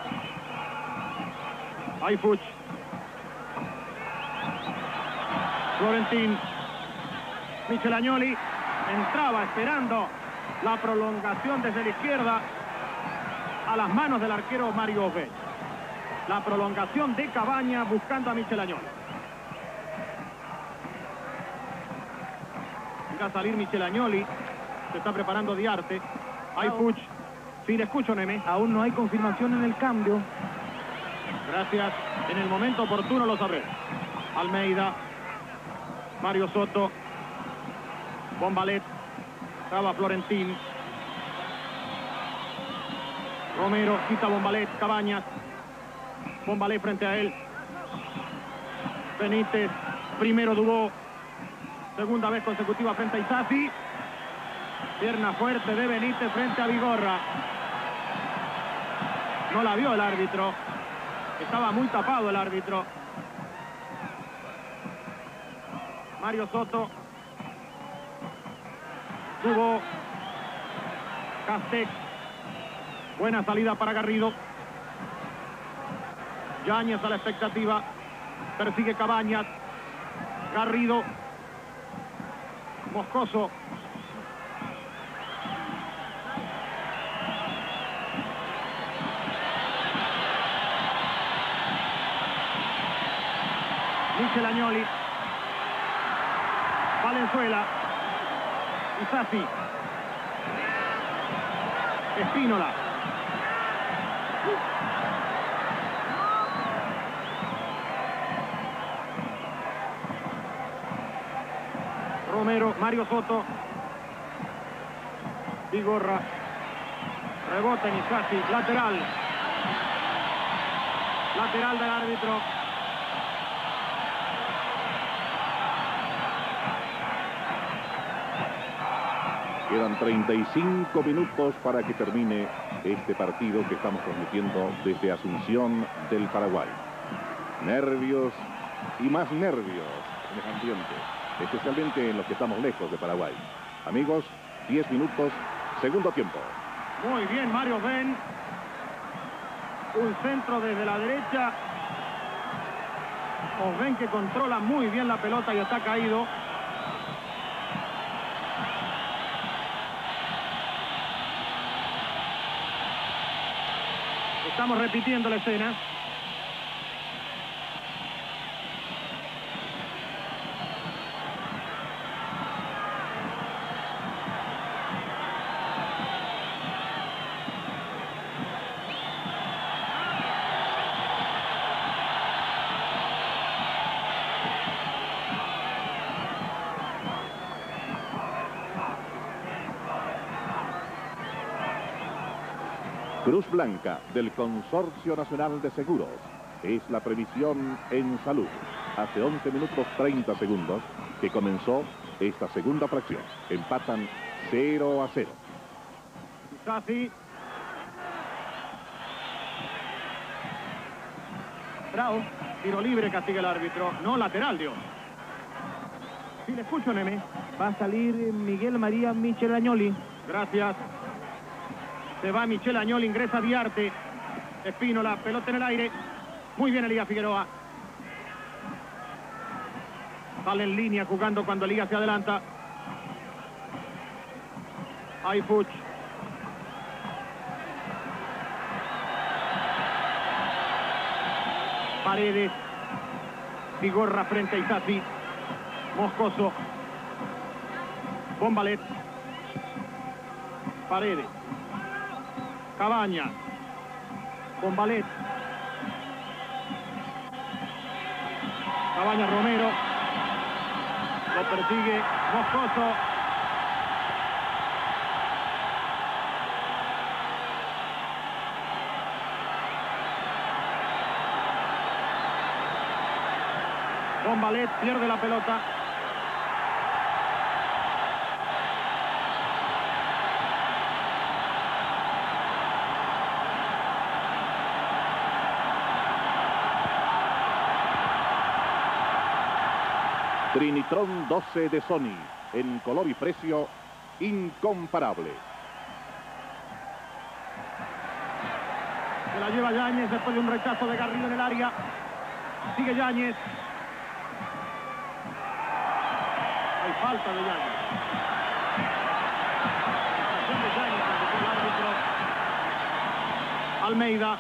Hay Puch. Florentín. Michel Agnoli entraba esperando la prolongación desde la izquierda a las manos del arquero Mario Osbel. La prolongación de Cabañas buscando a Michel Agnoli. Va a salir Michel Agnoli. Se está preparando Diarte. Hay Puch. Sí, le escucho, Neme. Aún no hay confirmación en el cambio. Gracias. En el momento oportuno lo sabré. Almeida. Mario Soto. Bombalet. Estaba Florentín. Romero. Quita Bombalet. Cabañas. Bombalet frente a él. Benítez. Primero Dubó. Segunda vez consecutiva frente a Isasi. Pierna fuerte de Benítez frente a Vigorra. No la vio el árbitro. Estaba muy tapado el árbitro. Mario Soto. Dubó. Castex. Buena salida para Garrido. Yáñez a la expectativa. Persigue Cabañas. Garrido. Moscoso. Michel Agnoli. Valenzuela. Isasi. Espínola. Romero, Mario Soto. Vigorra. Rebota en Isasi. Lateral. Lateral del árbitro. Quedan treinta y cinco minutos para que termine este partido que estamos transmitiendo desde Asunción del Paraguay. Nervios y más nervios en el ambiente, especialmente en los que estamos lejos de Paraguay. Amigos, diez minutos, segundo tiempo. Muy bien, Mario Ben. Un centro desde la derecha. Osben que controla muy bien la pelota y está caído. Estamos repitiendo la escena. Cruz Blanca del Consorcio Nacional de Seguros. Es la previsión en salud. Hace once minutos treinta segundos que comenzó esta segunda fracción. Empatan cero a cero. Isasi. Bravo. Tiro libre, castiga el árbitro. No, lateral, dio. Sí, le escucho, Neme. Va a salir Miguel María Michel Agnoli. Gracias. Se va Michel Agnoli, ingresa Diarte. Espínola, pelota en el aire. Muy bien Elías Figueroa. Sale en línea jugando cuando Elías se adelanta. Ahí Puch. Paredes. Vigorra frente a Isasi. Moscoso. Bombalet. Paredes. Cabañas. Bombalet. Cabañas, Romero. Lo persigue Moscoso. Bombalet pierde la pelota. Trinitron doce de Sony, en color y precio incomparable. Se la lleva Yáñez después de un rechazo de Garrido en el área. Sigue Yáñez. Hay falta de Yáñez. Acción de Yáñez, indicó el árbitro. Almeida.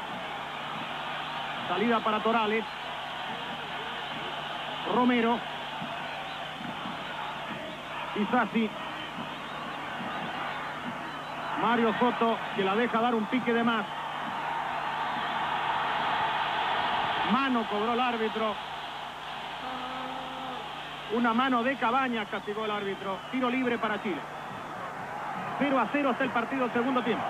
Salida para Torales. Romero. Isasi. Mario Soto, que la deja dar un pique de más. Mano cobró el árbitro. Una mano de Cabañas castigó el árbitro. Tiro libre para Chile. cero a cero hasta el partido del segundo tiempo.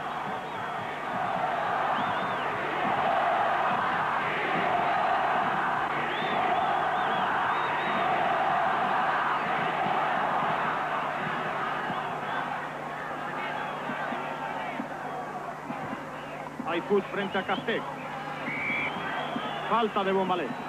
Hay Puch frente a Castec. Falta de Bombalet.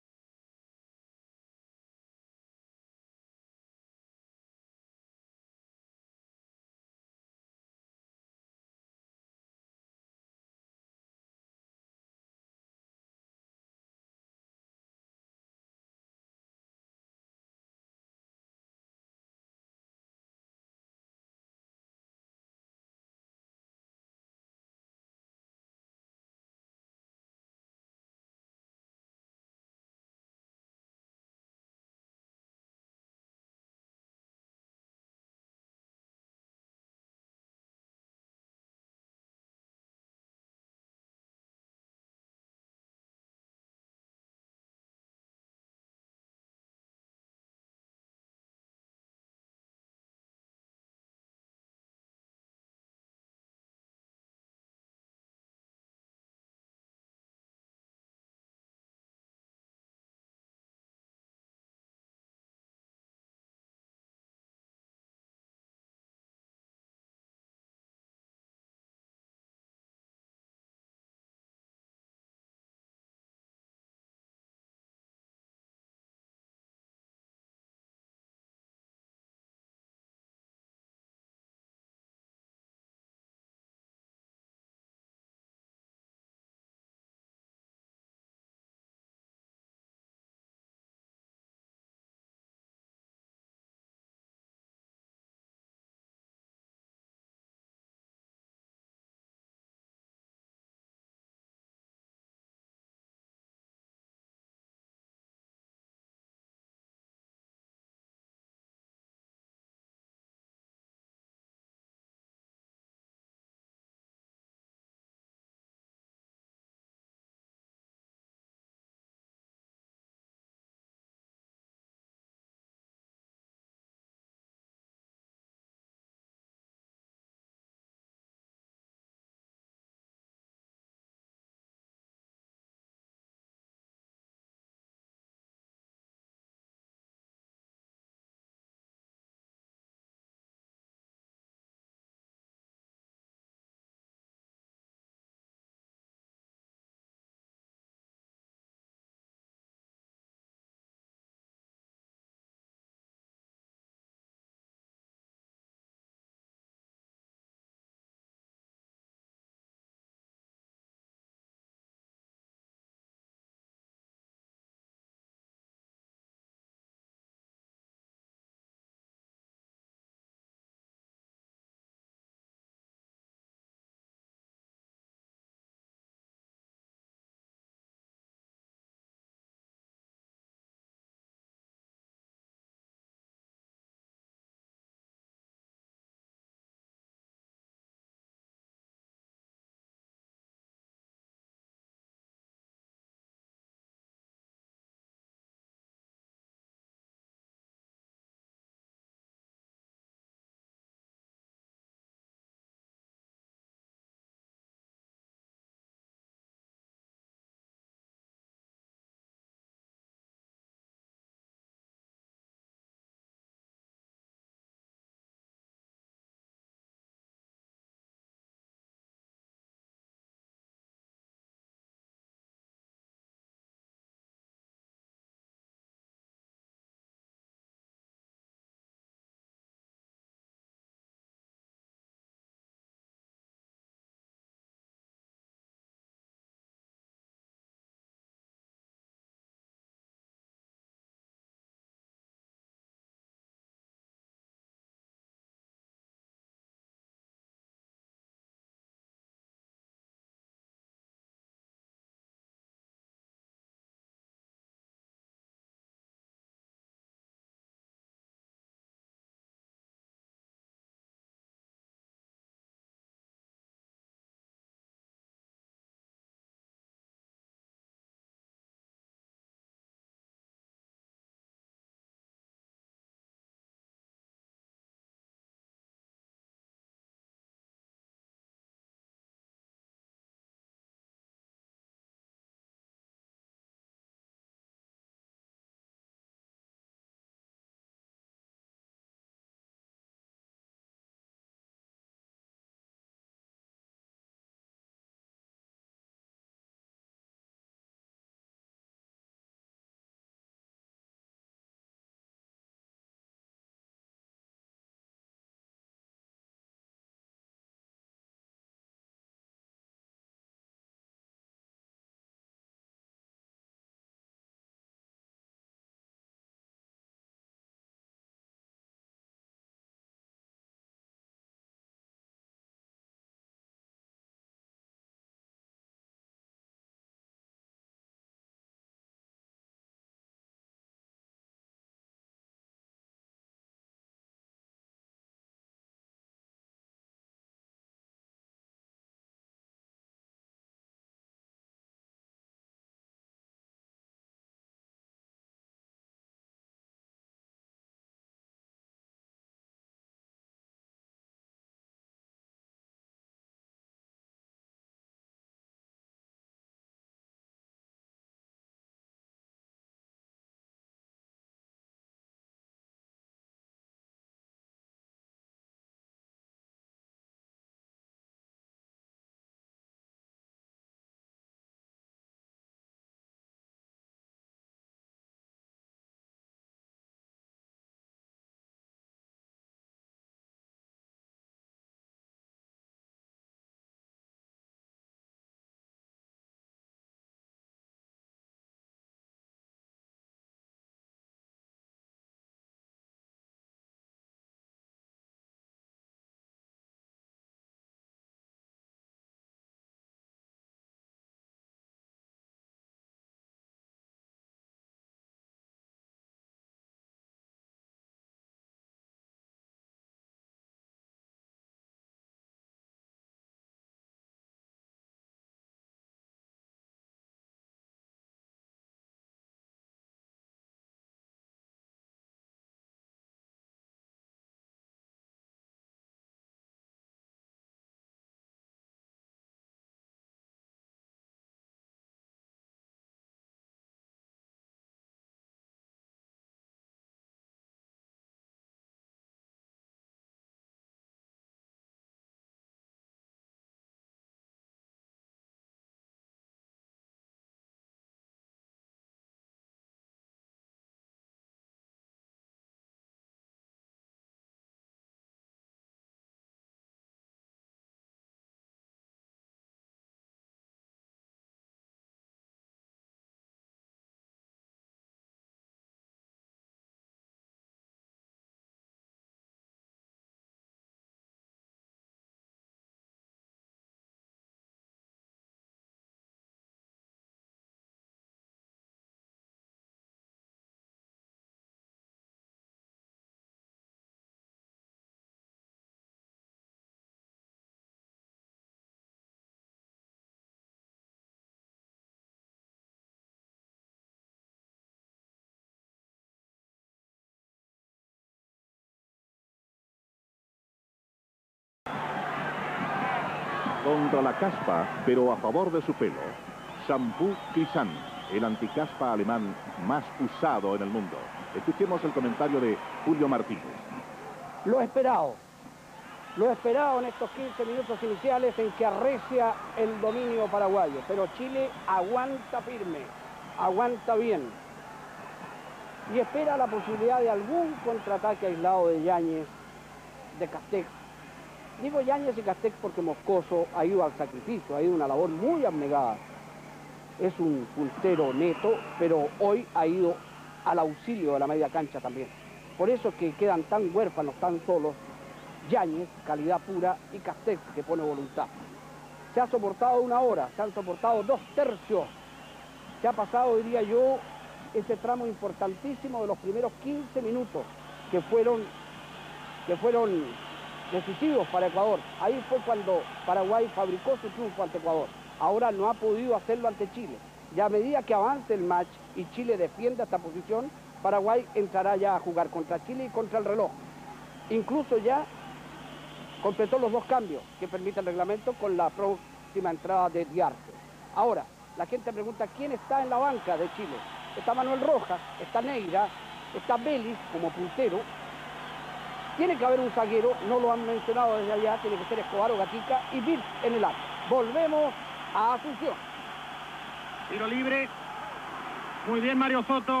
Contra la caspa, pero a favor de su pelo, Shampoo Clisant, el anticaspa alemán más usado en el mundo. Escuchemos el comentario de Julio Martínez. Lo esperado. Lo esperado en estos quince minutos iniciales en que arrecia el dominio paraguayo. Pero Chile aguanta firme, aguanta bien. Y espera la posibilidad de algún contraataque aislado de Yáñez, de Castex. Digo Yáñez y Castex porque Moscoso ha ido al sacrificio, ha ido a una labor muy abnegada. Es un puntero neto, pero hoy ha ido al auxilio de la media cancha también. Por eso es que quedan tan huérfanos, tan solos, Yáñez, calidad pura, y Castex, que pone voluntad. Se ha soportado una hora, se han soportado dos tercios. Se ha pasado, diría yo, ese tramo importantísimo de los primeros quince minutos, que fueron, que fueron decisivos para Ecuador. Ahí fue cuando Paraguay fabricó su triunfo ante Ecuador. Ahora no ha podido hacerlo ante Chile. Ya a medida que avance el match y Chile defienda esta posición, Paraguay entrará ya a jugar contra Chile y contra el reloj. Incluso ya completó los dos cambios que permite el reglamento con la próxima entrada de Diarte. Ahora, la gente pregunta quién está en la banca de Chile. Está Manuel Rojas, está Neira, está Vélez como puntero. Tiene que haber un zaguero, no lo han mencionado desde allá, tiene que ser Escobar o Gatica y Vir en el arco. Volvemos a Asunción. Tiro libre. Muy bien Mario Soto.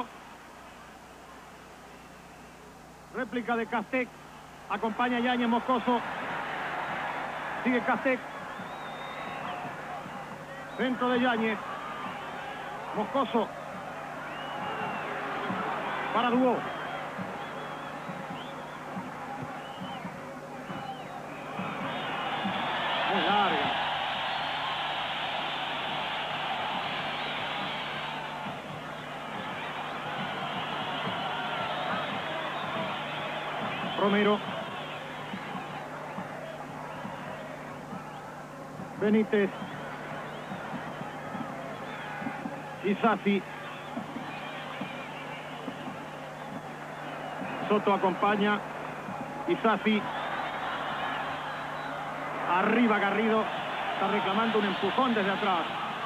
Réplica de Castex. Acompaña Yáñez Moscoso. Sigue Castex. Centro de Yáñez. Moscoso. Para Dubó. Muy larga. Romero. Benítez. Isasi. Soto acompaña. Isasi. Arriba Garrido. Está reclamando un empujón desde atrás.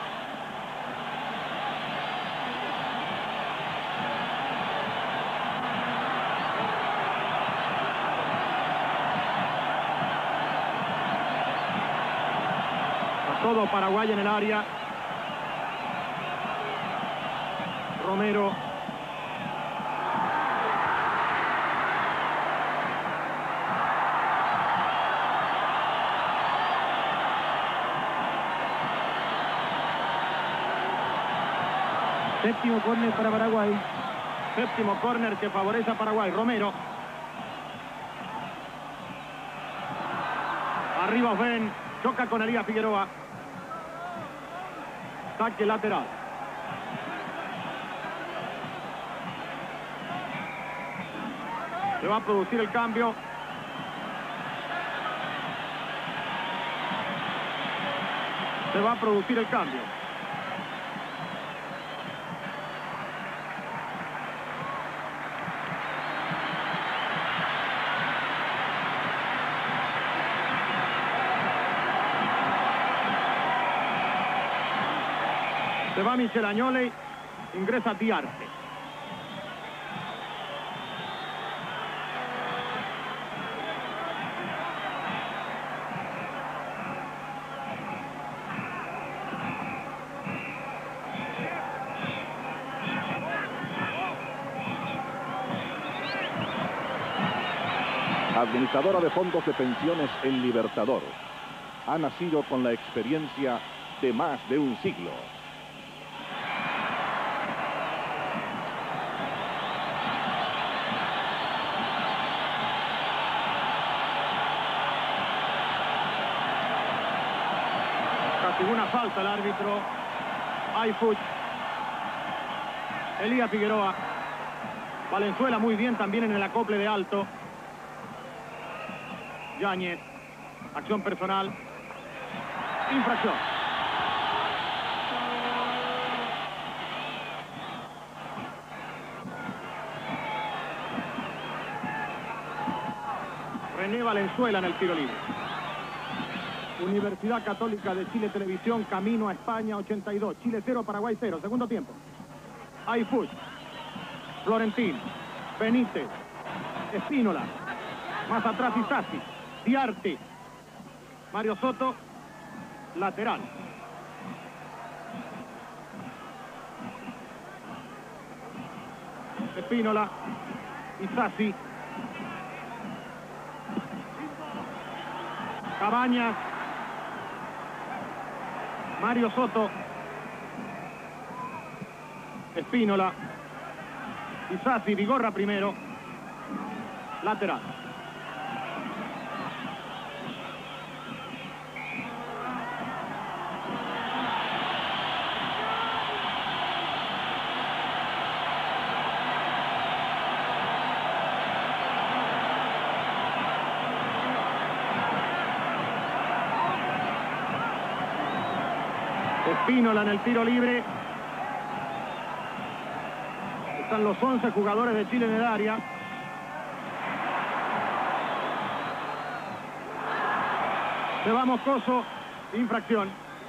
Todo Paraguay en el área. Romero. Séptimo córner para Paraguay. Séptimo córner que favorece a Paraguay. Romero. Arriba Osben. Choca con Elías Figueroa. Saque lateral. Se va a producir el cambio. Se va a producir el cambio. Se va Michel Añole, ingresa Diarte. Administradora de fondos de pensiones El Libertador. Ha nacido con la experiencia de más de un siglo. Una falta el árbitro. Ayfuch. Elías Figueroa. Valenzuela muy bien también en el acople de alto. Yáñez. Acción personal. Infracción. René Valenzuela en el tiro libre. Universidad Católica de Chile Televisión, camino a España ochenta y dos. Chile cero, Paraguay cero. Segundo tiempo. Ayfuch, Florentín, Benítez, Espínola. Más atrás Isasi, Diarte, Mario Soto, lateral. Espínola, Isasi, Cabañas, Mario Soto, Espínola, Isasi, Vigorra primero, lateral. Espínola en el tiro libre. Están los once jugadores de Chile en el área. Se va Moscoso, infracción.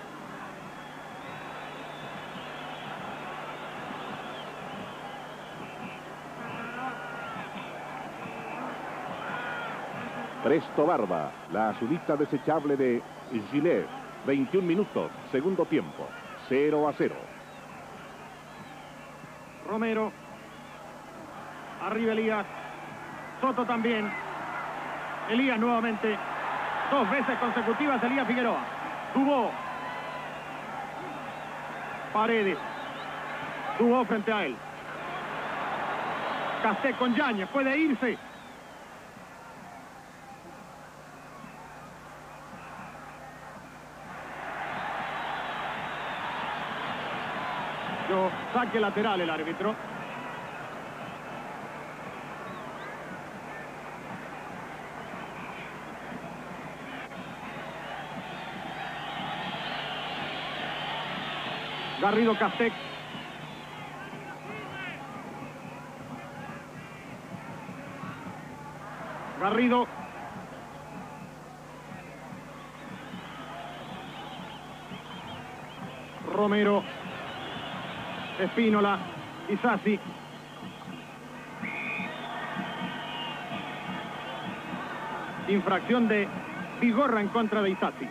Presto Barba, la azulita desechable de Gillette. veintiún minutos, segundo tiempo, cero a cero. Romero, arriba Elías, Soto también, Elías nuevamente, dos veces consecutivas Elías Figueroa, Dubó, Paredes, Dubó frente a él, Casté con Yáñez, puede irse. Saque lateral el árbitro. Garrido Castec. Garrido. Romero. Espínola, Isasi. Infracción de Vigorra en contra de Isasi.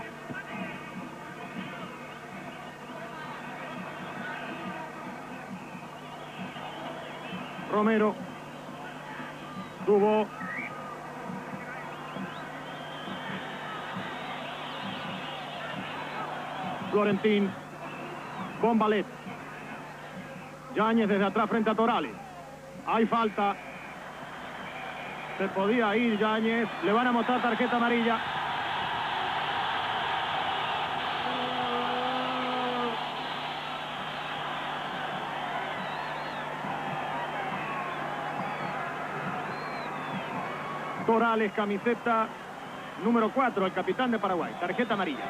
Romero. Tuvo. Florentín. Bombalet. Yáñez desde atrás frente a Torales. Hay falta. Se podía ir Yáñez. Le van a mostrar tarjeta amarilla. Torales, camiseta número cuatro, el capitán de Paraguay. Tarjeta amarilla.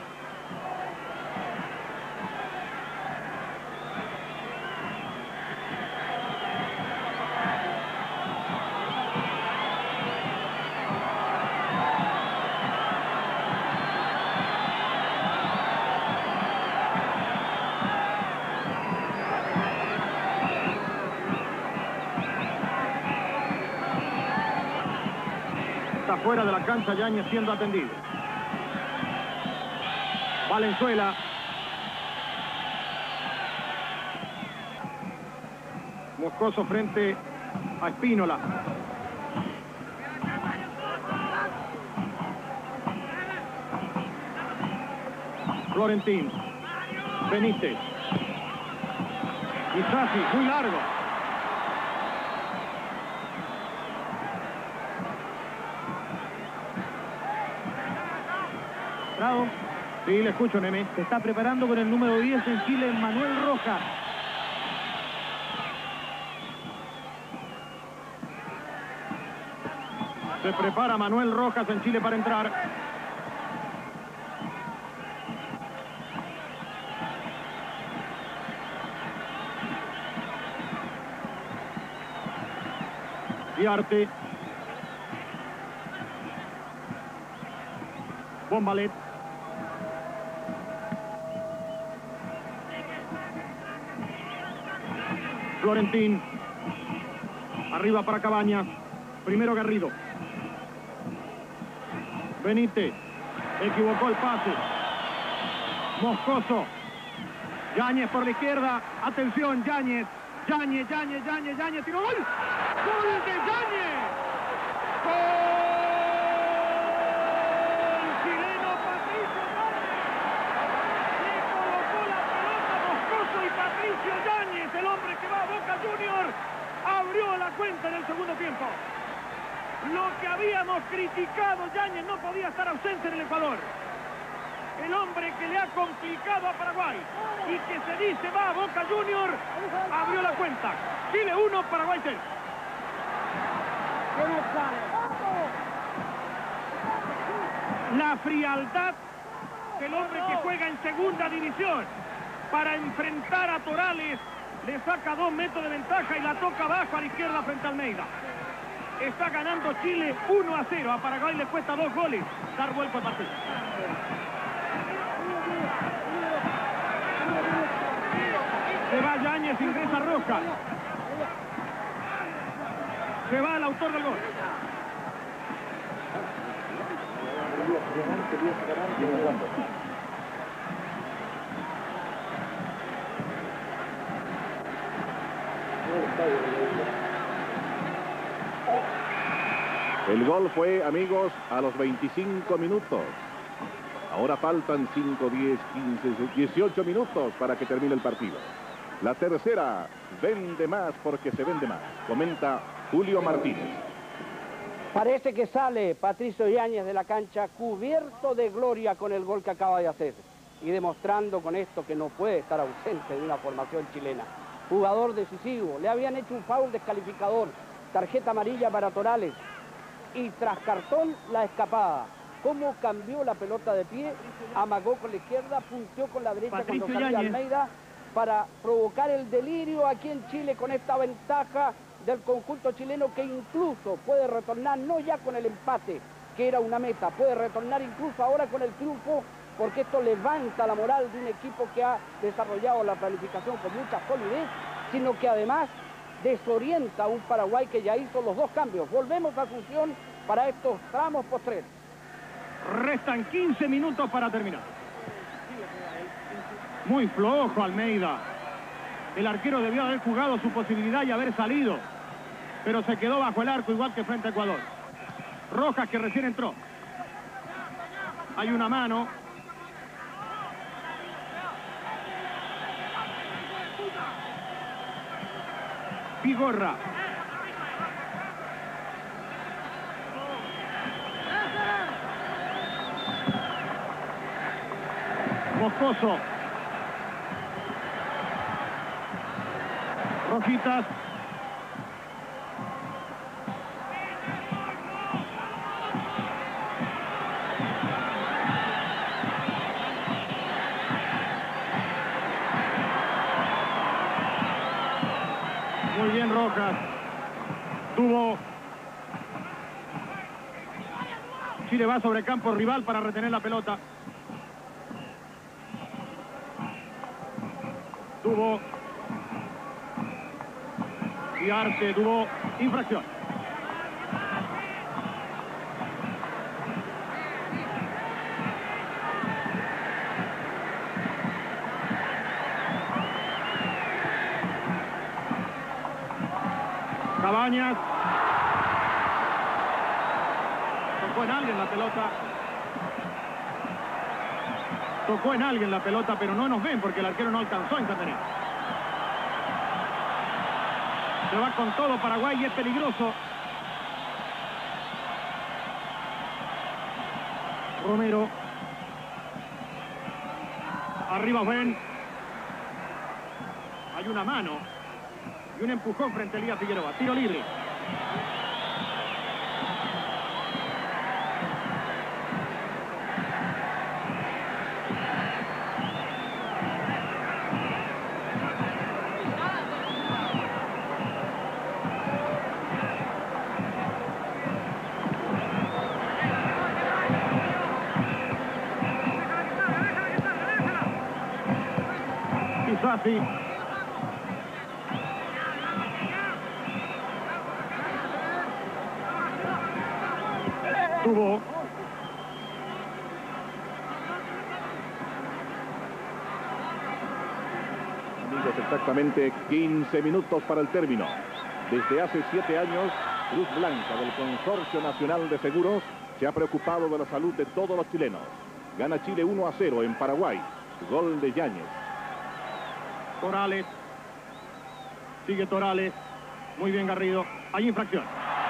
Fuera de la cancha, Yáñez siendo atendido. Valenzuela. Moscoso frente a Espínola. Florentín. Benítez. Isasi, muy largo. Bravo. Sí, le escucho, Neme. Se está preparando con el número diez en Chile, Manuel Rojas. Se prepara Manuel Rojas en Chile para entrar. Diarte. Bombalet. Florentín. Arriba para Cabañas. Primero Garrido. Benítez. Equivocó el pase. Moscoso. Yáñez por la izquierda. Atención, Yáñez. Yáñez, Yáñez, Yáñez, Yáñez. Tiro gol. ¡Gol de Yáñez! ¡Gol! Chileno Patricio Yáñez. Le colocó la pelota Moscoso y Patricio Yáñez, el hombre que va a Boca Juniors, abrió la cuenta en el segundo tiempo. Lo que habíamos criticado, Yáñez no podía estar ausente en el Ecuador. El hombre que le ha complicado a Paraguay y que se dice va a Boca Juniors, abrió la cuenta. Chile uno, Paraguay cero. La frialdad del hombre que juega en segunda división para enfrentar a Torales, le saca dos metros de ventaja y la toca abajo a la izquierda frente a Almeida. Está ganando Chile uno a cero. A Paraguay le cuesta dos goles dar vuelta al partido. Se va Yáñez, ingresa Rojas. Se va el autor del gol. El gol fue, amigos, a los veinticinco minutos. Ahora faltan cinco, diez, quince, dieciocho minutos para que termine el partido. La tercera vende más porque se vende más. Comenta Julio Martínez. Parece que sale Patricio Yáñez de la cancha cubierto de gloria con el gol que acaba de hacer. Y demostrando con esto que no puede estar ausente de una formación chilena. Jugador decisivo. Le habían hecho un foul descalificador. Tarjeta amarilla para Torales. Y tras cartón, la escapada. Cómo cambió la pelota de pie, amagó con la izquierda, punteó con la derecha Patricio cuando salía Yáñez. Almeida para provocar el delirio aquí en Chile con esta ventaja del conjunto chileno que incluso puede retornar, no ya con el empate, que era una meta, puede retornar incluso ahora con el triunfo, porque esto levanta la moral de un equipo que ha desarrollado la planificación con mucha solidez, sino que además desorienta a un Paraguay que ya hizo los dos cambios. Volvemos a Asunción para estos tramos postreros. Restan quince minutos para terminar. Muy flojo Almeida. El arquero debió haber jugado su posibilidad y haber salido. Pero se quedó bajo el arco igual que frente a Ecuador. Rojas que recién entró. Hay una mano. Pigorra. Moscoso. Rojitas. Muy bien Rojas. Tuvo. Chile va sobre campo rival para retener la pelota. Tuvo. Y Arce tuvo infracción. Cabañas. Tocó en alguien la pelota. Tocó en alguien la pelota, pero no nos ven porque el arquero no alcanzó a intervenir. Se va con todo Paraguay y es peligroso. Romero. Arriba ven. Hay una mano. Y un empujón frente a Elías Figueroa. Tiro libre. Safi. Tuvo. Amigos, exactamente quince minutos para el término. Desde hace siete años, Cruz Blanca del Consorcio Nacional de Seguros se ha preocupado de la salud de todos los chilenos. Gana Chile uno a cero en Paraguay. Gol de Yáñez. Torales. Sigue Torales. Muy bien Garrido. Hay infracción.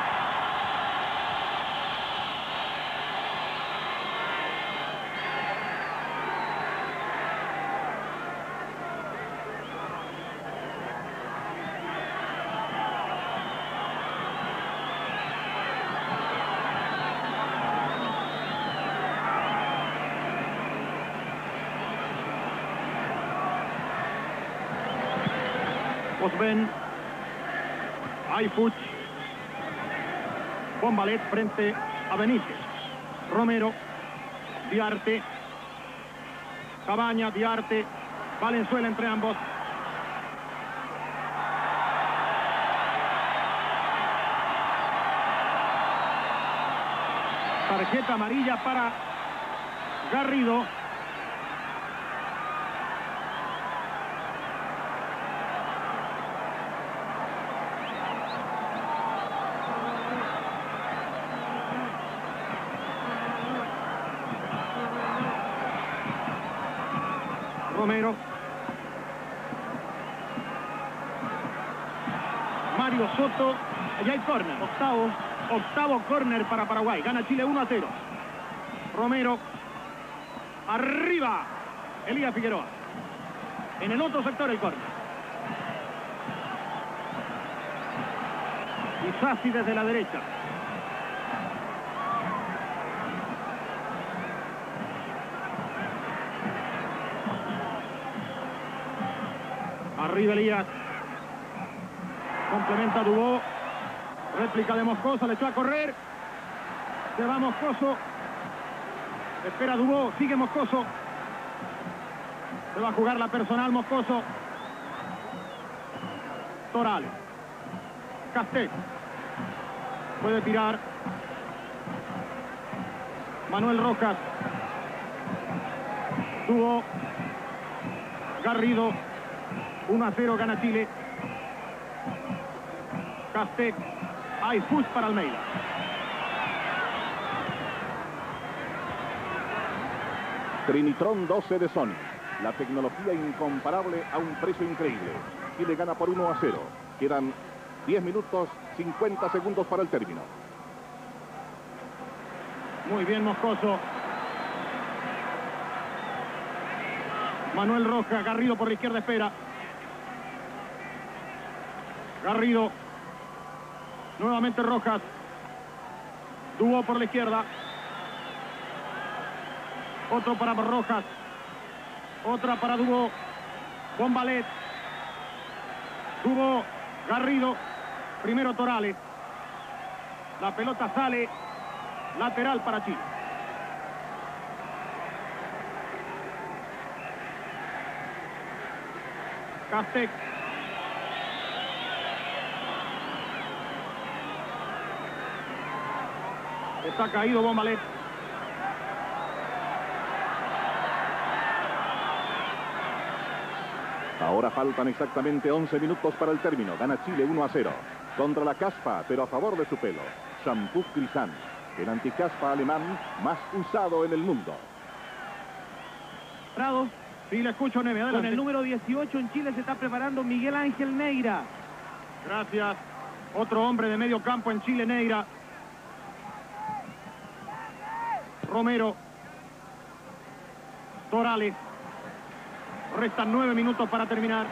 Osben, Ayfuch, Bombalet frente a Benítez, Romero, Diarte, Cabaña, Diarte, Valenzuela entre ambos. Tarjeta amarilla para Garrido. Romero. Mario Soto. Allá hay córner. Octavo. Octavo córner para Paraguay. Gana Chile uno a cero. Romero. Arriba. Elías Figueroa. En el otro sector el córner. Isasi desde la derecha. Arriba Elías. Complementa Dubó. Réplica de Moscoso. Le echó a correr. Se va Moscoso. Espera Dubó. Sigue Moscoso. Se va a jugar la personal Moscoso. Torales. Castet. Puede tirar. Manuel Rojas. Dubó. Garrido. uno a cero gana Chile. Castet. Ayfuch para Almeida. Trinitron doce de Sony. La tecnología incomparable a un precio increíble. Chile gana por uno a cero. Quedan diez minutos, cincuenta segundos para el término. Muy bien Moscoso. Manuel Rojas. Garrido por la izquierda espera. Garrido. Nuevamente Rojas. Dubó por la izquierda. Otro para Rojas. Otra para Dubó. Bombalet. Dubó. Garrido. Primero Torales. La pelota sale. Lateral para Chile. Castet. Está caído Bombalet. Ahora faltan exactamente once minutos para el término. Gana Chile uno a cero. Contra la caspa, pero a favor de su pelo. Shampoo Crisan. El anticaspa alemán más usado en el mundo. Prado. Sí, le escucho, Neve. Adelante. Con el número dieciocho en Chile se está preparando Miguel Ángel Neira. Gracias. Otro hombre de medio campo en Chile, Neira. Romero. Torales. Restan nueve minutos para terminar.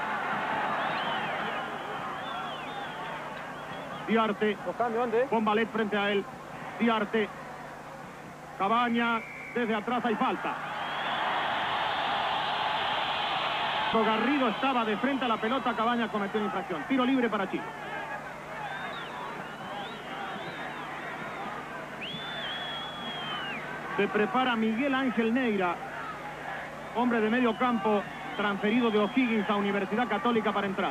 Diarte. Bombalet frente a él. Diarte. Cabaña. Desde atrás hay falta. Garrido estaba de frente a la pelota. Cabaña cometió una infracción. Tiro libre para Chile. Se prepara Miguel Ángel Neira, hombre de medio campo, transferido de O'Higgins a Universidad Católica para entrar.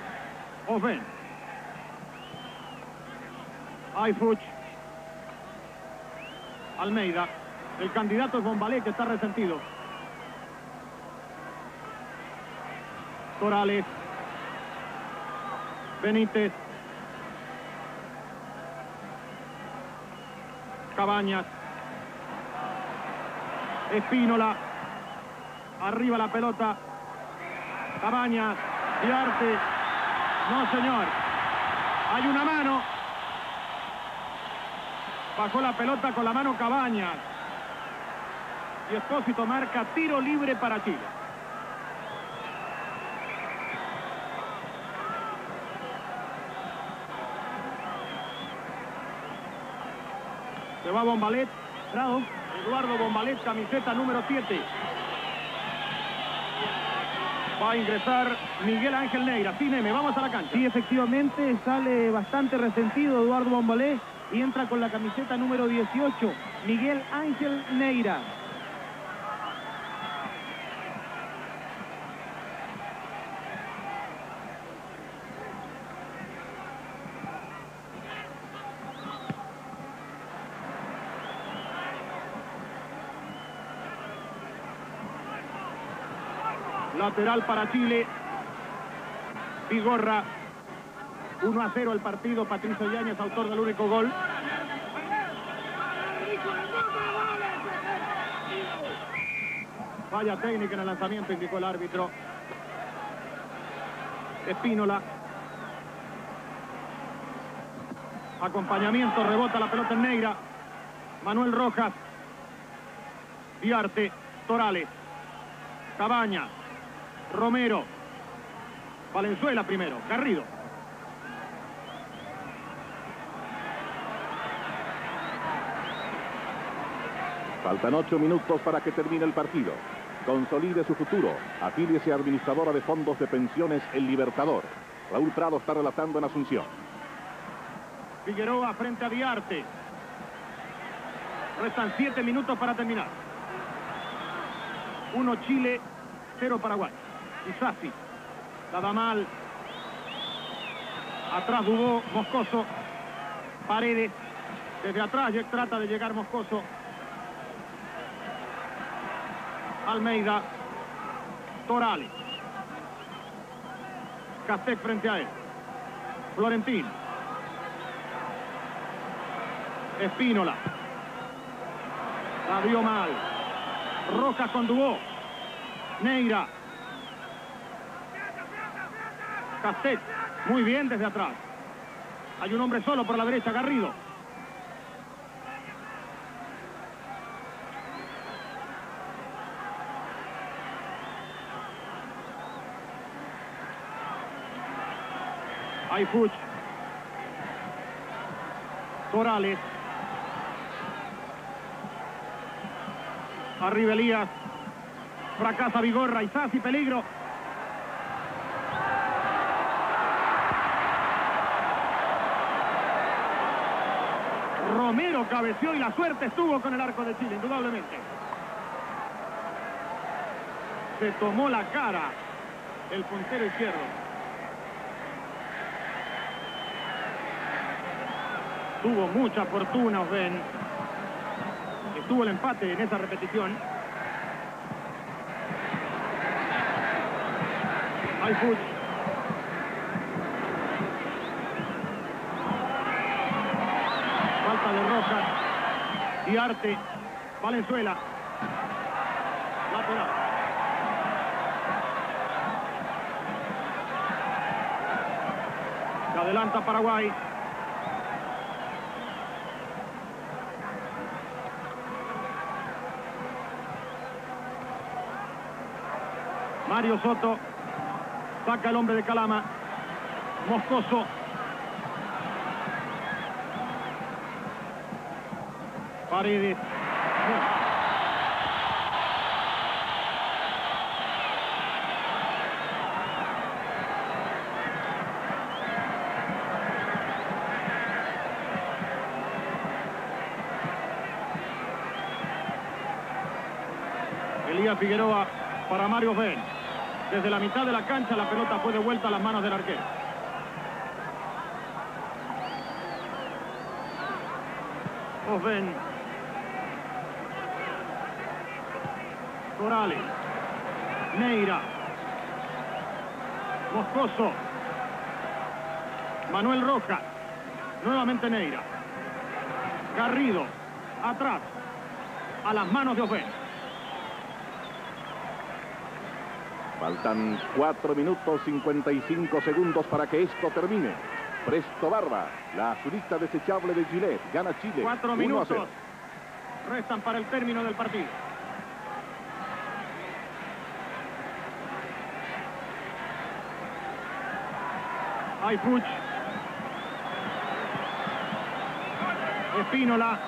Osben. Ayfuch. Almeida. El candidato es Bombalé, que está resentido. Torales. Benítez. Cabañas. Espínola. Arriba la pelota. Cabañas. Diarte. No, señor. Hay una mano. Bajó la pelota con la mano Cabañas. Y Espósito marca tiro libre para Chile. Se va Bombalet. Bravo. Eduardo Bombalet, camiseta número siete. Va a ingresar Miguel Ángel Neira. Sí, Neme, vamos a la cancha. Sí, efectivamente, sale bastante resentido Eduardo Bombalé y entra con la camiseta número dieciocho, Miguel Ángel Neira. Lateral para Chile. Vigorra. uno a cero el partido. Patricio Yáñez, autor del único gol. Falla técnica en el lanzamiento, indicó el árbitro. Espínola. Acompañamiento, rebota la pelota en Neira. Manuel Rojas. Diarte. Torales. Cabañas. Romero. Valenzuela primero. Garrido. Faltan ocho minutos para que termine el partido. Consolide su futuro. Afíliese a administradora de fondos de pensiones El Libertador. Raúl Prado está relatando en Asunción. Figueroa frente a Diarte. Restan siete minutos para terminar. Uno Chile, cero Paraguay. Isasi. La da mal. Atrás Dubó, Moscoso. Paredes. Desde atrás trata de llegar Moscoso. Almeida. Torales. Castec frente a él. Florentín. Espínola. La dio mal. Rojas con Dubó. Neira. Castec. Muy bien desde atrás. Hay un hombre solo por la derecha, Garrido. Hay Fuch. Torales. Arriba Elías. Fracasa Vigorra. Isasi, peligro. Romero cabeció y la suerte estuvo con el arco de Chile, indudablemente. Se tomó la cara el puntero izquierdo. Tuvo mucha fortuna, Osben. Estuvo el empate en esa repetición. Hay Fuch. Falta de Rojas. Diarte. Valenzuela. Lateral. Se adelanta Paraguay. Mario Soto. Saca el hombre de Calama. Moscoso. Paredes. Elías Figueroa para Mario Ben. Desde la mitad de la cancha la pelota fue devuelta a las manos del arquero. Osben. Corales. Neira. Moscoso. Manuel Rojas. Nuevamente Neira. Garrido. Atrás. A las manos de Ofen. Faltan cuatro minutos cincuenta y cinco segundos para que esto termine. Presto Barba, la azulita desechable de Gillette. Gana Chile. Cuatro minutos. Restan para el término del partido. Hay Puch. Espínola.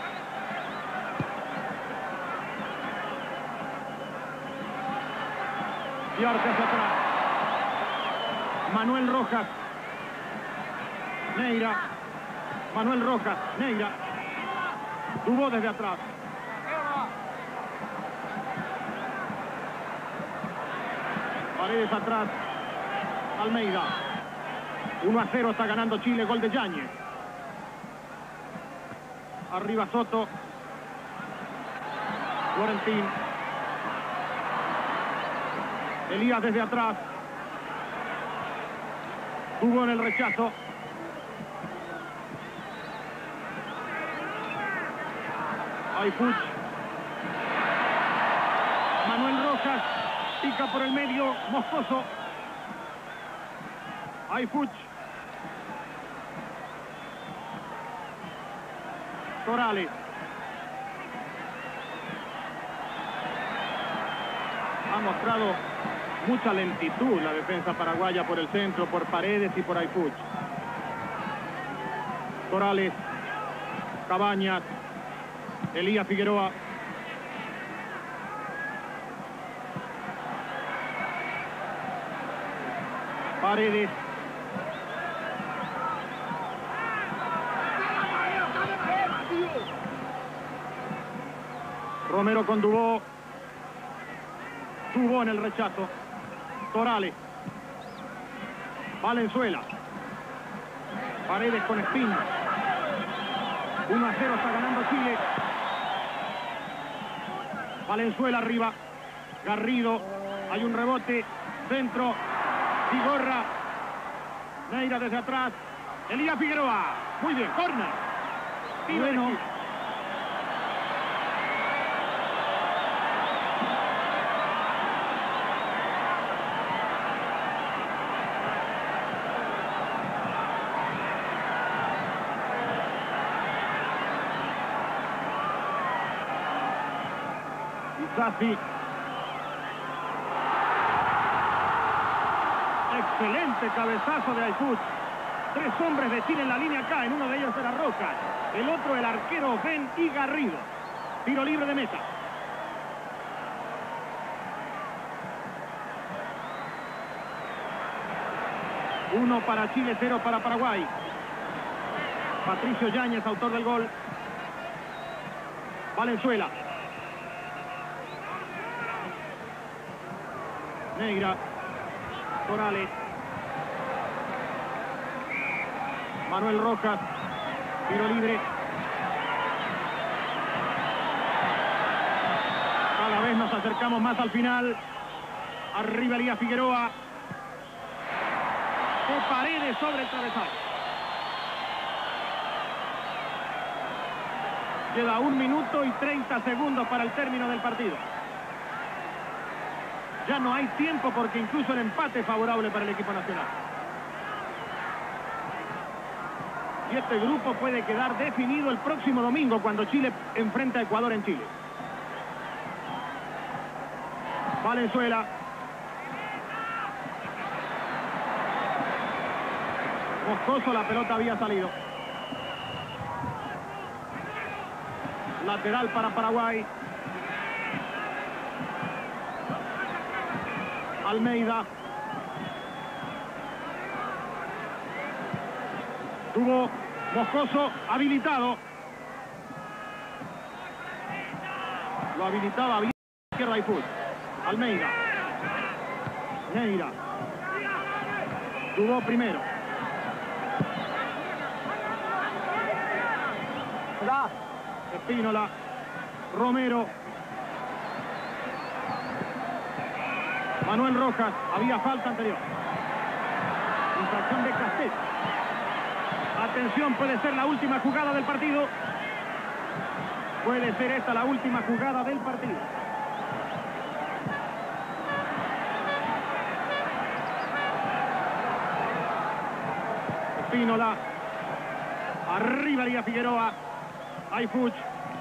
Y ahora hacia atrás. Manuel Rojas. Neira. Manuel Rojas. Neira. Tuvo desde atrás. Paredes atrás. Almeida. uno a cero está ganando Chile. Gol de Yáñez. Arriba Soto. Florentín. Elías desde atrás. Tuvo en el rechazo. Hay Puch. Manuel Rojas. Pica por el medio. Moscoso. Hay Puch. Corales. Ha mostrado mucha lentitud la defensa paraguaya por el centro, por Paredes y por Aypuch. Corales. Cabañas. Elías Figueroa. Paredes. Romero con Dubó. Dubó en el rechazo. Corales. Valenzuela. Paredes con Espín. uno a cero está ganando Chile. Valenzuela arriba. Garrido. Hay un rebote. Centro. Vigorra. Neira desde atrás. Elías Figueroa. Muy bien. Corner. Y bueno. Isasi. Excelente cabezazo de Aypuch. Tres hombres de Chile en la línea acá. En uno de ellos era Rojas. El otro el arquero Ben y Garrido. Tiro libre de meta. Uno para Chile, cero para Paraguay. Patricio Yáñez, autor del gol. Valenzuela. Neira. Corales. Manuel Rojas. Tiro libre. Cada vez nos acercamos más al final. Arriba Elías Figueroa. De Paredes sobre el travesaño. Queda un minuto y treinta segundos para el término del partido. Ya no hay tiempo porque incluso el empate es favorable para el equipo nacional. Y este grupo puede quedar definido el próximo domingo cuando Chile enfrenta a Ecuador en Chile. Valenzuela. Moscoso, la pelota había salido. Lateral para Paraguay. Almeida. Tuvo Moscoso habilitado. Lo habilitaba bien izquierda y fútbol. Almeida. Neira. Tuvo primero. Espínola. Romero. Manuel Rojas, había falta anterior. Infracción de Castet. Atención, puede ser la última jugada del partido. Puede ser esta la última jugada del partido. Espínola. Arriba Lía Figueroa. Hay Fuch.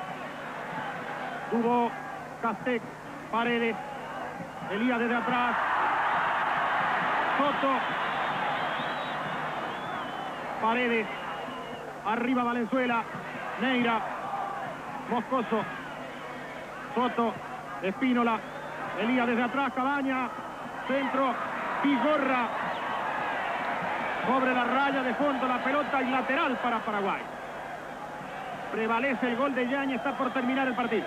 Tuvo Castec. Paredes. Elías desde atrás. Soto. Paredes. Arriba Valenzuela. Neira. Moscoso. Soto. Espínola. Elías desde atrás. Cabaña. Centro. Vigorra. Sobre la raya de fondo la pelota y lateral para Paraguay. Prevalece el gol de Yáñez. Está por terminar el partido.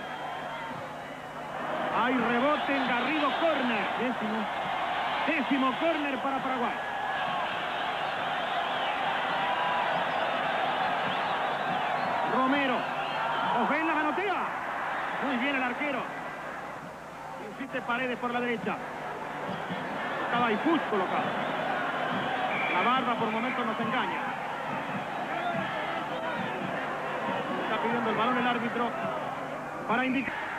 Hay rebote en Garrido, córner. Décimo. Décimo córner para Paraguay. Romero. Ofen la manotea. Muy bien el arquero. Insiste Paredes por la derecha. Estaba ahí Fuch colocado. La barba por momentos nos engaña. Está pidiendo el balón el árbitro para indicar.